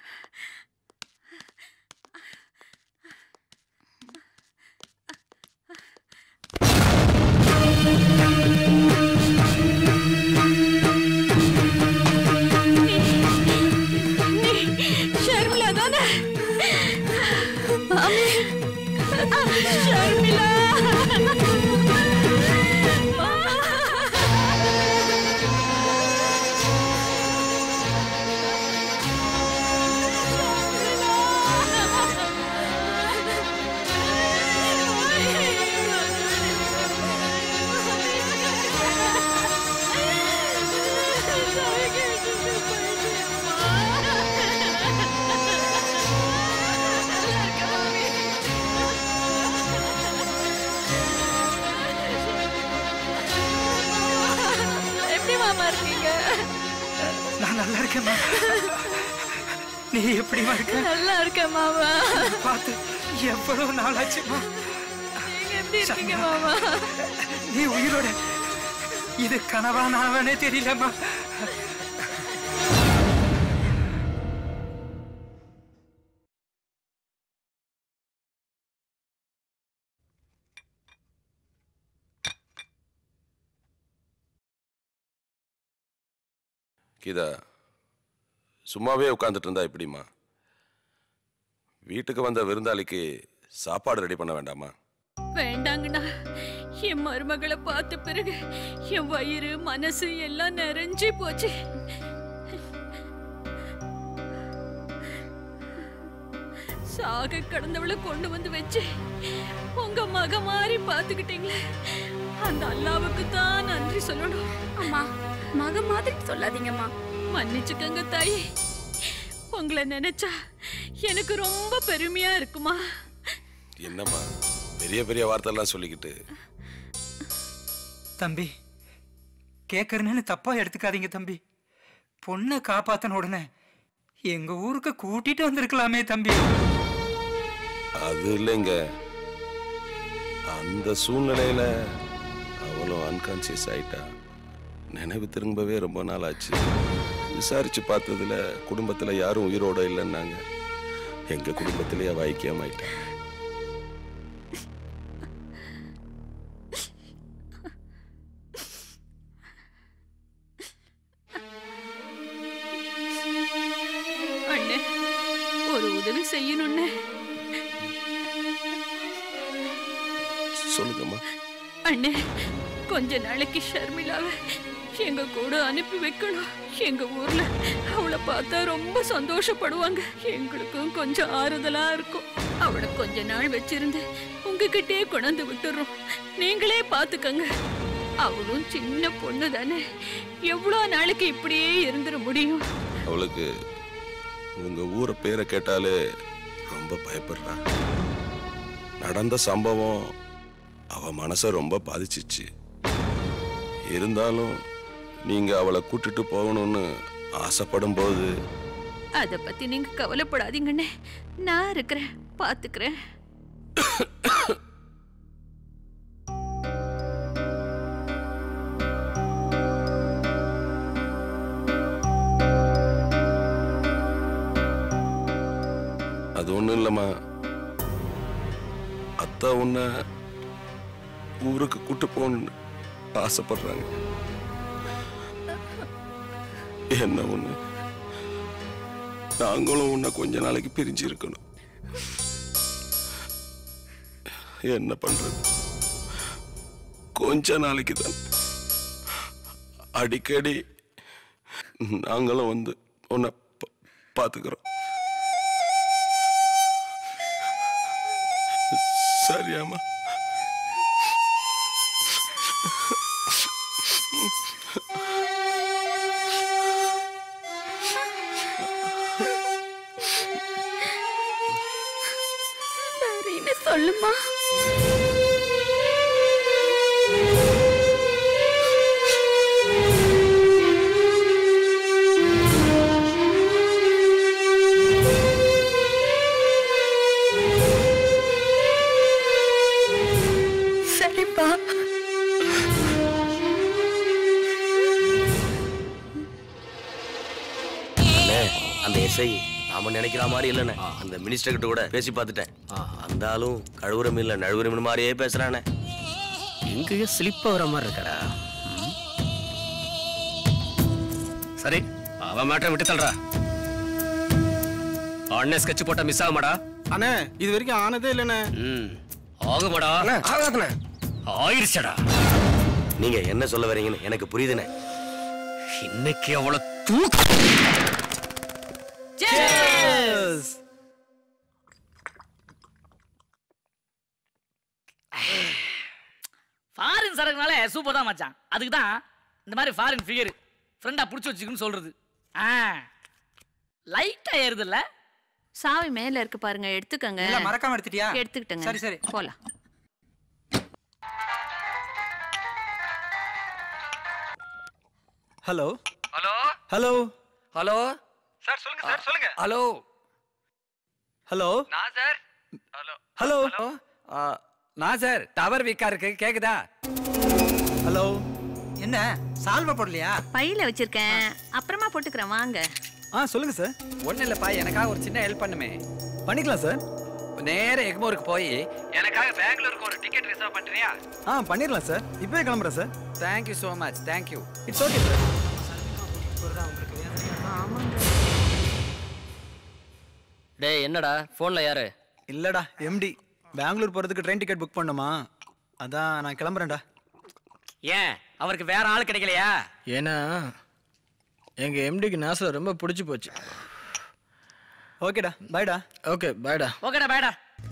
C: ஷர்மிளா தானே? மாமி ஷர்மிளா.
M: நான் நல்லா இருக்கேன். நீ எப்படிமா இருக்க?
N: நல்லா இருக்கேன் மாமா.
M: பார்த்து எவ்வளவு நாள் ஆச்சுமா.
N: நீங்க எப்படி இருக்கீங்க மாமா?
M: நீ உயிரோட? இது கனவா நானே தெரியலம்மா.
D: கீதா, சும்மாவே உட்காந்துட்டு இருந்தா எப்படிம்மா? வீட்டுக்கு வந்த விருந்தாளிக்கு சாப்பாடு ரெடி பண்ண வேண்டாமா?
N: வேண்டாங்கண்ணா, என் மருமகளை பார்த்த பிறகு என் வயிறு மனசு எல்லாம் நிறைஞ்சு போச்சு.
B: சாக கடந்தவளை கொண்டு வந்து வச்சு உங்க மக மாதிரி பாத்துக்கிட்டீங்களே, அந்த அல்லாவுக்கு தான் நன்றி சொல்லணும்.
C: அம்மா, மக மாதிரி சொல்லாதீங்கம்மா.
B: மன்னிச்சுக்கங்க தாயி, உங்களை நினைச்சா எனக்கு ரொம்ப பெருமையா இருக்குமா.
D: என்னம்மா பெரிய பெரிய வார்த்தைலாம் சொல்லிக்கிட்டு?
M: தம்பி, கேட்கறேன்னு தப்பா எடுத்துக்காதீங்க தம்பி. பொண்ணை காப்பாத்தின உடனே எங்க ஊருக்கு கூட்டிட்டு வந்திருக்கலாமே தம்பி.
D: அது இல்லைங்க, அந்த சூழ்நிலையில அவளும் அன்கான்சியஸ் ஆயிட்டா. நினைவு திரும்பவே ரொம்ப நாள் ஆச்சு. விசாரிச்சு பார்த்ததுல குடும்பத்துல யாரும் உயிரோட இல்லைன்னாங்க. எங்க குடும்பத்திலேயே வாய்க்காம
B: அண்ணே, ஒரு உதவி செய்யணும்னு.
D: சொல்லுங்கம்மா.
B: அண்ணே, கொஞ்ச நாளைக்கு ஷர்மிளாவை எங்க கூட அனுப்பி வைக்கணும். எங்க ஊர்ல அவளை பார்த்தா ரொம்ப சந்தோஷப்படுவாங்க. எங்களுக்கும் கொஞ்சம் ஆறுதலா இருக்கும். அவளை கொஞ்ச நாள் வச்சிருந்து உங்ககிட்டே கொண்டாந்து விட்டுறோம். நீங்களே பாத்துக்கங்க. அவளும் சின்ன பொண்ணு தானே, எவ்வளவு நாளைக்கு இப்படியே இருந்துட முடியும்?
D: அவளுக்கு உங்க ஊரை பேரை கேட்டாலே ரொம்ப பயப்படுறா. நடந்த சம்பவம் அவ மனசை ரொம்ப பாதிச்சிச்சு. இருந்தாலும் நீங்க அவளை கூட்டிட்டு போகணும்னு ஆசைப்படும் போது
B: அத பத்தி நீங்க கவலைப்படாதீங்கண்ணே, நான் இருக்கிறேன், பாத்துக்கிறேன்.
D: அது ஒண்ணும் இல்லம்மா, அத்தா உன்னை ஊருக்கு கூட்டு போகணும்னு ஆசைப்படுறாங்க. என்ன ஒண்ணு, நாங்களும் உன்னை கொஞ்ச நாளைக்கு பிரிஞ்சு இருக்கணும். என்ன பண்றது, கொஞ்ச நாளைக்கு தான். அடிக்கடி நாங்களும் வந்து உன்னை பாத்துக்கிறோம். சரியாமா?
C: சரின்னு சொல்லுமா. சரிப்பா.
Q: அந்த எஸ்ஐ நாம நினைக்கிற மாதிரி இல்லைண்ணே. அந்த மினிஸ்டர் கிட்ட கூட பேசி பார்த்துட்டேன். அந்த ஆளும் கழுவுற மீன்ல நழுவுற மீன் மாதிரியே பேசுறானே.
U: எங்கேயோ ஸ்லிப் வர மாதிரி இருக்கடா. சரி, அவன் மேட்டரை விட்டு தள்ளுறா. அண்ணே ஸ்கெட்ச் போட்டா மிஸ் ஆகுமாடா?
W: அண்ணே, இது வரைக்கும் ஆனதே இல்லைண்ணே.
U: ம், ஆகுமாடா?
W: ஆகாதுண்ணே.
U: ஆயிடுச்சடா.
Q: நீங்க என்ன சொல்ல வரீங்கன்னு எனக்கு புரியுதுண்ணே.
U: இன்னைக்கு அவளை தூக்கு.
E: Cheers!
I: ஃபாரின் சரக்குனால சூப்பர் தான் மச்சான். அதுக்கு தான் இந்த மாதிரி ஃபாரின் ஃபிகர் ஃப்ரெண்டா புடிச்சு வச்சுக்குன்னு சொல்றது. ஆ, லைட்டா ஏறுதுல்ல.
B: சாவி மேல இருக்கு பாருங்க, எடுத்துக்கங்க.
M: இல்ல, மறக்காம எடுத்துட்டியா?
B: எடுத்துக்கிட்டேங்க.
M: சரி சரி,
B: போலாம்.
E: Hello
F: hello
E: hello
F: hello
E: sir, சொல்லுங்க சார், சொல்லுங்க.
F: ஹலோ
E: ஹலோ
F: நான் சார். ஹலோ
E: ஹலோ
F: ஹலோ நான் சார். டவர் வீக்கா இருக்கு, கேக்குதா?
E: ஹலோ.
M: என்ன சால்வா போடலையா?
B: பையில வச்சிருக்கேன், அப்புறமா போட்டுக்கிறேன், வாங்க.
E: ஆ, சொல்லுங்க சார்.
F: ஒன்றும் இல்லைப்பா, எனக்காக ஒரு சின்ன ஹெல்ப் பண்ணுமே.
E: பண்ணிக்கலாம் சார்.
F: நேர எக்மோருக்கு போய் எனக்காக பெங்களூருக்கு ஒரு டிக்கெட் ரிசர்வ் பண்றியா?
E: ஆ, பண்ணிடலாம் சார். இப்பவே கிளம்புறேன் sir.
F: Thank you so much. Thank you.
E: It's okay sir.
H: டேய், என்னடா ஃபோன்ல யாரு?
E: இல்லடா, எம்டி. பெங்களூர் போறதுக்கு ட்ரெயின் டிக்கெட் புக் பண்ணுமா, அதான் நான் கிளம்புறேன்டா.
H: ஏன் அவருக்கு வேற ஆள் கிடைக்கலையா?
K: ஏன்னா எங்க எம்டிக்கு நாசர் ரொம்ப பிடிச்சி போச்சு.
E: ஓகேடா பாய்டா.
K: ஓகே பாய்டா.
I: ஓகேடா பாய்டா.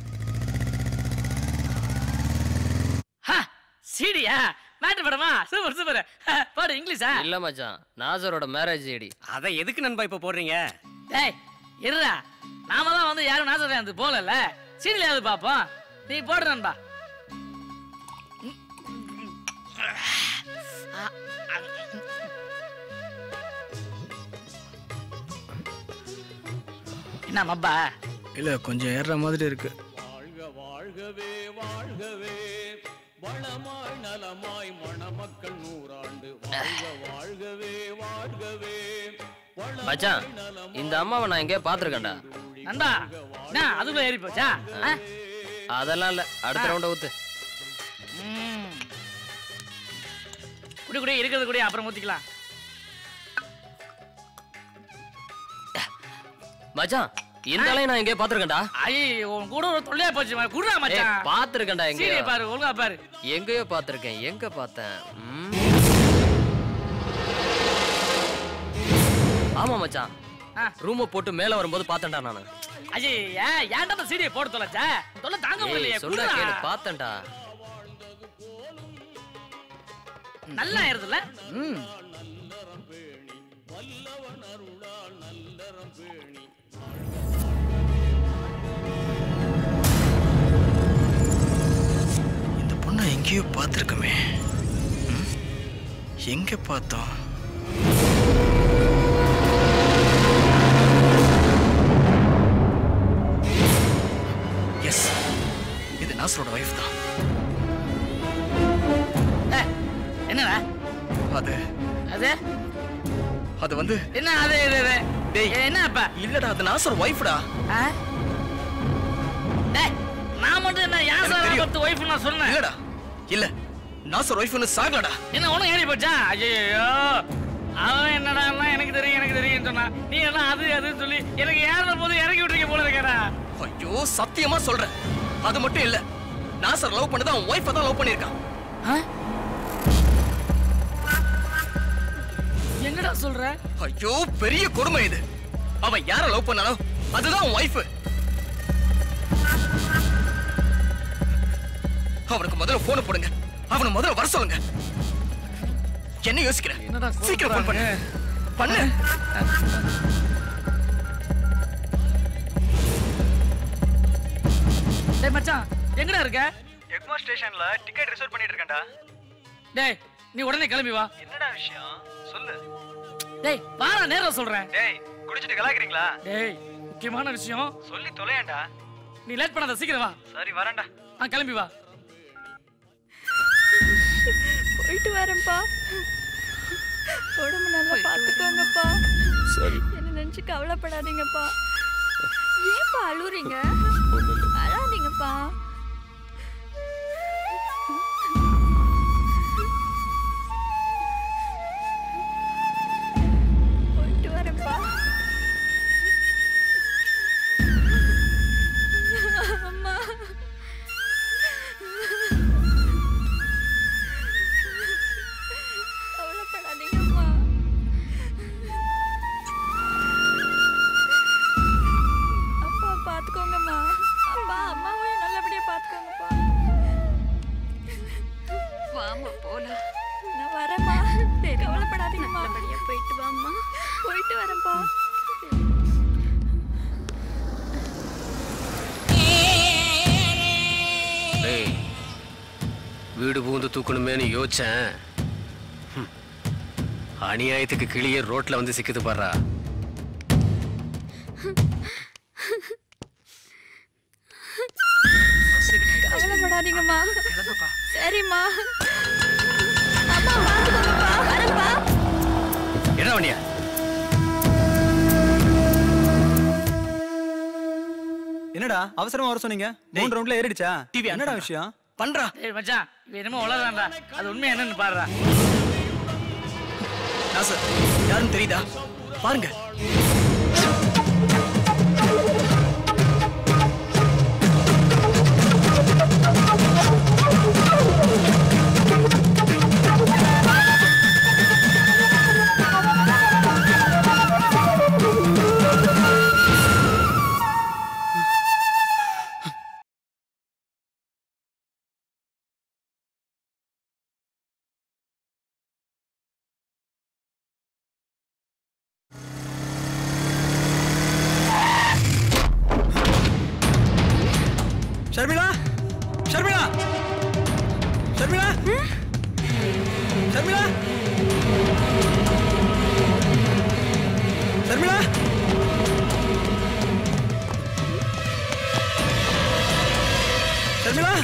I: ஹா சீடியா மேட்டர் படமா சூப்பர் சூப்பர். பாடு இங்கிலீஷா?
H: இல்ல மச்சான், நாசரோட மேரேஜ் சீடி.
U: அத எதுக்கு நண்பா இப்ப போடுறீங்க?
I: டேய் இருடா, நாம தான் வந்து யாரும் நாசர் வந்து போகல, சீடியாவது பாப்போம். நீ போடு நண்பா. என்ன மப்பா?
K: இல்ல கொஞ்சம் ஏறுற மாதிரி இருக்கு.
O: வாழ்க வாழ்கவே வாழ்கவே வளமாய் நலமாய் மணமக்கள் நூறாண்டு வாழ்க வாழ்கவே வாழ்கவே.
H: மச்சான் இந்த அம்மாவை நான் எங்கேயோ பாத்துருக்கேன்டா.
I: நண்பா என்ன அதுக்குள்ள ஏறி போச்சா?
H: அதெல்லாம் இல்ல, அடுத்த ரவுண்ட ஊத்து.
I: குடி குடி இருக்கிறது குடி, அப்புறம் ஊத்திக்கலாம்.
H: மச்சான் இந்த ஆளையும் நான் எங்கேயோ பாத்துருக்கேன்டா.
I: ஐயோ உன் கூட ஒரு தொல்லையா போச்சு. குடுறா மச்சான்.
H: பாத்துருக்கேன்டா எங்கேயோ.
I: சீடியை பாரு, ஒழுங்கா பாரு.
H: எங்கேயோ பாத்துருக்கேன். எங்க பார்த்தேன்? ஆமா மச்சான், ரூம போட்டு மேல வரும்போது பார்த்தேன்டா நானு.
I: ஐயே ஏன்டா அந்த சீடியை போட தொலைச்ச? தொல்லை தாங்க முடியலையே.
H: சொன்னா கேளு, பார்த்தேன்டா.
I: நல்லா இருதுல. ம்
K: இந்த பொண்ணை எங்கேயோ பார்த்துருக்கமே. எங்க பார்த்தோம்? எஸ், இது நாசரோட வைஃப் தான்.
I: என்னடா
K: அது
I: அது
K: அது வந்து
I: என்ன அது இது
K: டேய்
I: என்ன அப்ப?
K: இல்லடா, அது நாசர் வைஃப்டா.
I: டேய் நான் மட்டும் என்ன யாசர் பத்து வைஃப் நான் சொன்னேன்.
K: இல்லடா இல்ல, நாசர் வைஃப்னு சாகலடா.
I: என்ன ஒண்ணு ஏறி போச்சா? ஐயோ அவன் என்னடா எனக்கு தெரியும் எனக்கு தெரியும் சொன்னா, நீ எல்லாம் அது அதுன்னு சொல்லி எனக்கு ஏறுற போது இறக்கி விட்டுருக்க போல இருக்கடா.
K: ஐயோ சத்தியமா சொல்றேன், அது மட்டும் இல்ல, நாசர் லவ் பண்ணது அவன் வைஃபை தான் லவ் பண்ணிருக்கான்.
I: என்னடா சொல்ற?
K: ஐயோ பெரிய கொடுமை இது. அவன் யார லவ் பண்ணானோ அதுதான் அவன் வைஃப். அவனுக்கு முதல்ல போன் போடுங்க, அவனை முதல்ல வர சொல்லுங்க. என்ன யோசிக்கிற? சீக்கிரம் போன் பண்ணு பண்ணு.
I: டேய் மச்சான் எங்கடா இருக்க?
E: எக்மோ ஸ்டேஷன்ல டிக்கெட் ரிசர்வ் பண்ணிட்டு இருக்கேன்டா.
I: டேய் நீ உடனே கிளம்பி வா.
E: என்னடா விஷயம் சொல்லு.
I: டேய் வாடா, நேரா சொல்றேன்.
E: டேய் குடிச்சிட்டு கலாக்குறீங்களா?
I: டேய் முக்கியமான விஷயம்
E: சொல்லி தொலையேன்டா.
I: நீ லேட் பண்ணாத, சீக்கிரம் வா.
E: சரி வரேன்டா.
I: ஆ கிளம்பி வா.
J: போயிட்டு வரேன்ப்பா. உடம்பு நல்லா பார்த்துக்கோங்கப்பா.
D: சரி.
J: என்ன நினைச்சு கவலைப்படாதீங்கப்பா. ஏன்ப்பா அழுறீங்க? அழாதீங்கப்பா. போயிட்டு வரேன்ப்பா. அம்மா கவலைப்படாதீங்கம்மா. அப்பா பார்த்துக்கோங்கம்மா. அப்பா அம்மாவையும் நல்லபடியா பார்த்துக்கோங்கப்பா. வாம்மா போலாம். நான் வரேம்மா. கவலைப்படாதீங்கம்மா. நல்லபடியா போயிட்டு வாம்மா. போயிட்டு வரேன்ப்பா.
U: டேய் வீடு பூந்து தூக்கணுமேனு யோசிச்சேன். அநியாயத்துக்கு கிளியே ரோட்ல வந்து சிக்குது பாரா.
J: கவலைப்படாதீங்கம்மா. சரிம்மா. அம்மா பார்த்துக்கோங்கப்பா. வரேன்ப்பா.
U: என்ன வண்டியா?
E: என்னடா அவசரமா வர சொன்னீங்க? மூணு ரவுண்ட்ல ஏறிடுச்சா?
K: டிவி
E: என்னடா விஷயம்?
K: பண்றா.
I: டேய் மச்சான் இவன் என்னமோ உளறான்டா. அது உண்மை என்னன்னு பாருடா.
K: நாசர் யாருன்னு தெரியுதா? பாருங்க. ஷர்மிளா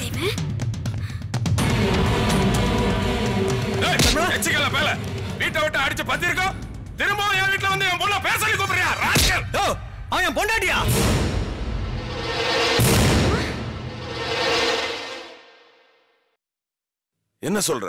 D: எச்சிக்கல பேல வீட்டை விட்டு அடிச்சு பத்திருக்கோம் திரும்ப என் வீட்டுல வந்து என் பொண்ண பேச சொல்லி கூப்பிடுறியா ராஸ்கல்
K: ஓ அவன் என் பொண்டாட்டியா
D: என்ன சொல்ற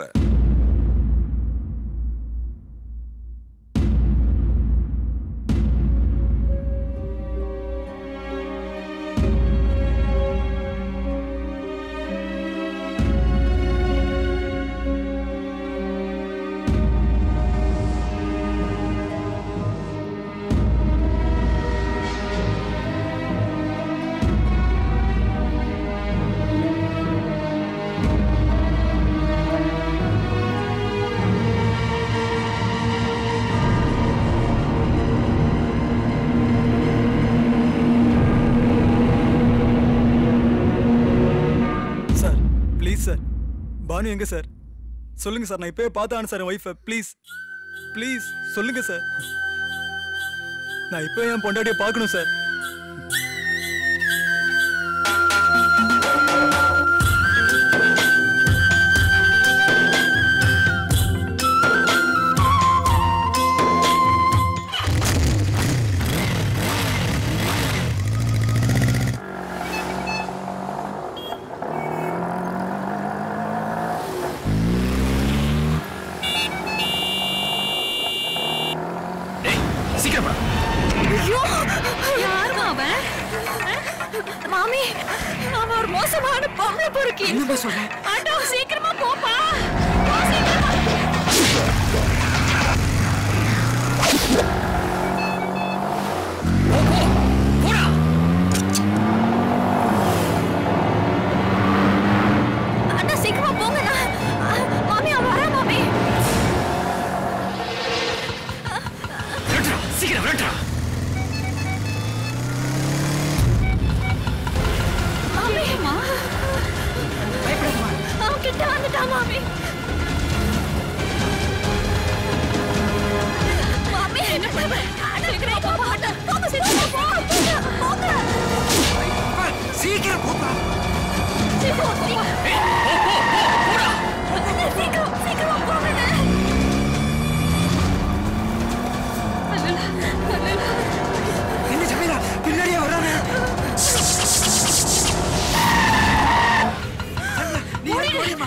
E: பானு எங்க சார் சொல்லுங்க சார் நான் இப்பவே பார்த்தானு சார் ஒய்ஃபை ப்ளீஸ் ப்ளீஸ் சொல்லுங்க சார் நான் இப்போ என் பொண்டாட்டியை பார்க்கணும் சார்
B: மாமி அவன் ஒரு மோசமான பொம்பளை பொறுக்கி
K: என்ன சொல்ற
B: ஆட்டோ சீக்கிரமா போப்பா அண்ணா சீக்கிரமா போங்க மாமி அவன் வரா மாமி
K: சீக்கிரம் விரட்டுறா
B: கிட்ட வந்துட்டா மாமி மாமி என்ன பண்ண சீக்கிரம் போ மாட்டா போங்க சீக்கிரம் போ போங்க
K: சீக்கிரம் போப்பா
B: சீக்கிரம் போ போடா சீக்கிரம் சீக்கிரம் போங்க அல்லல அல்லல
K: என்ன ஜமீலா பின்னாடியே வரானே நீ ஓடிமா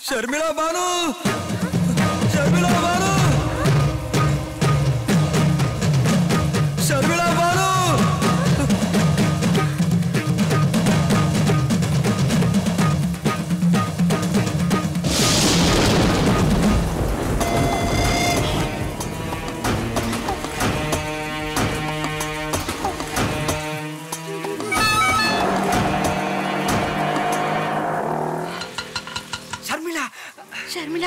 E: शर्मिला बानू शर्मिला बानू शर्मिला बानू
F: शर्मिला
N: शर्मिला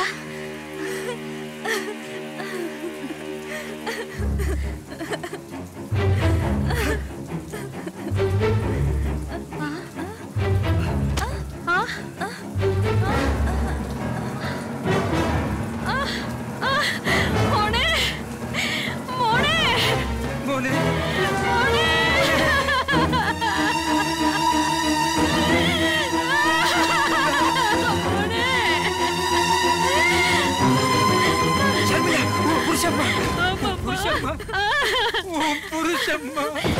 B: മോനെ മോനെ
E: മോനെ
M: ಶರ್ಮಿಳಾ, ಓ ಪುರುಷಮ್ಮ ಪುರುಷಮ್ಮ ಓ ಪುರುಷಮ್ಮ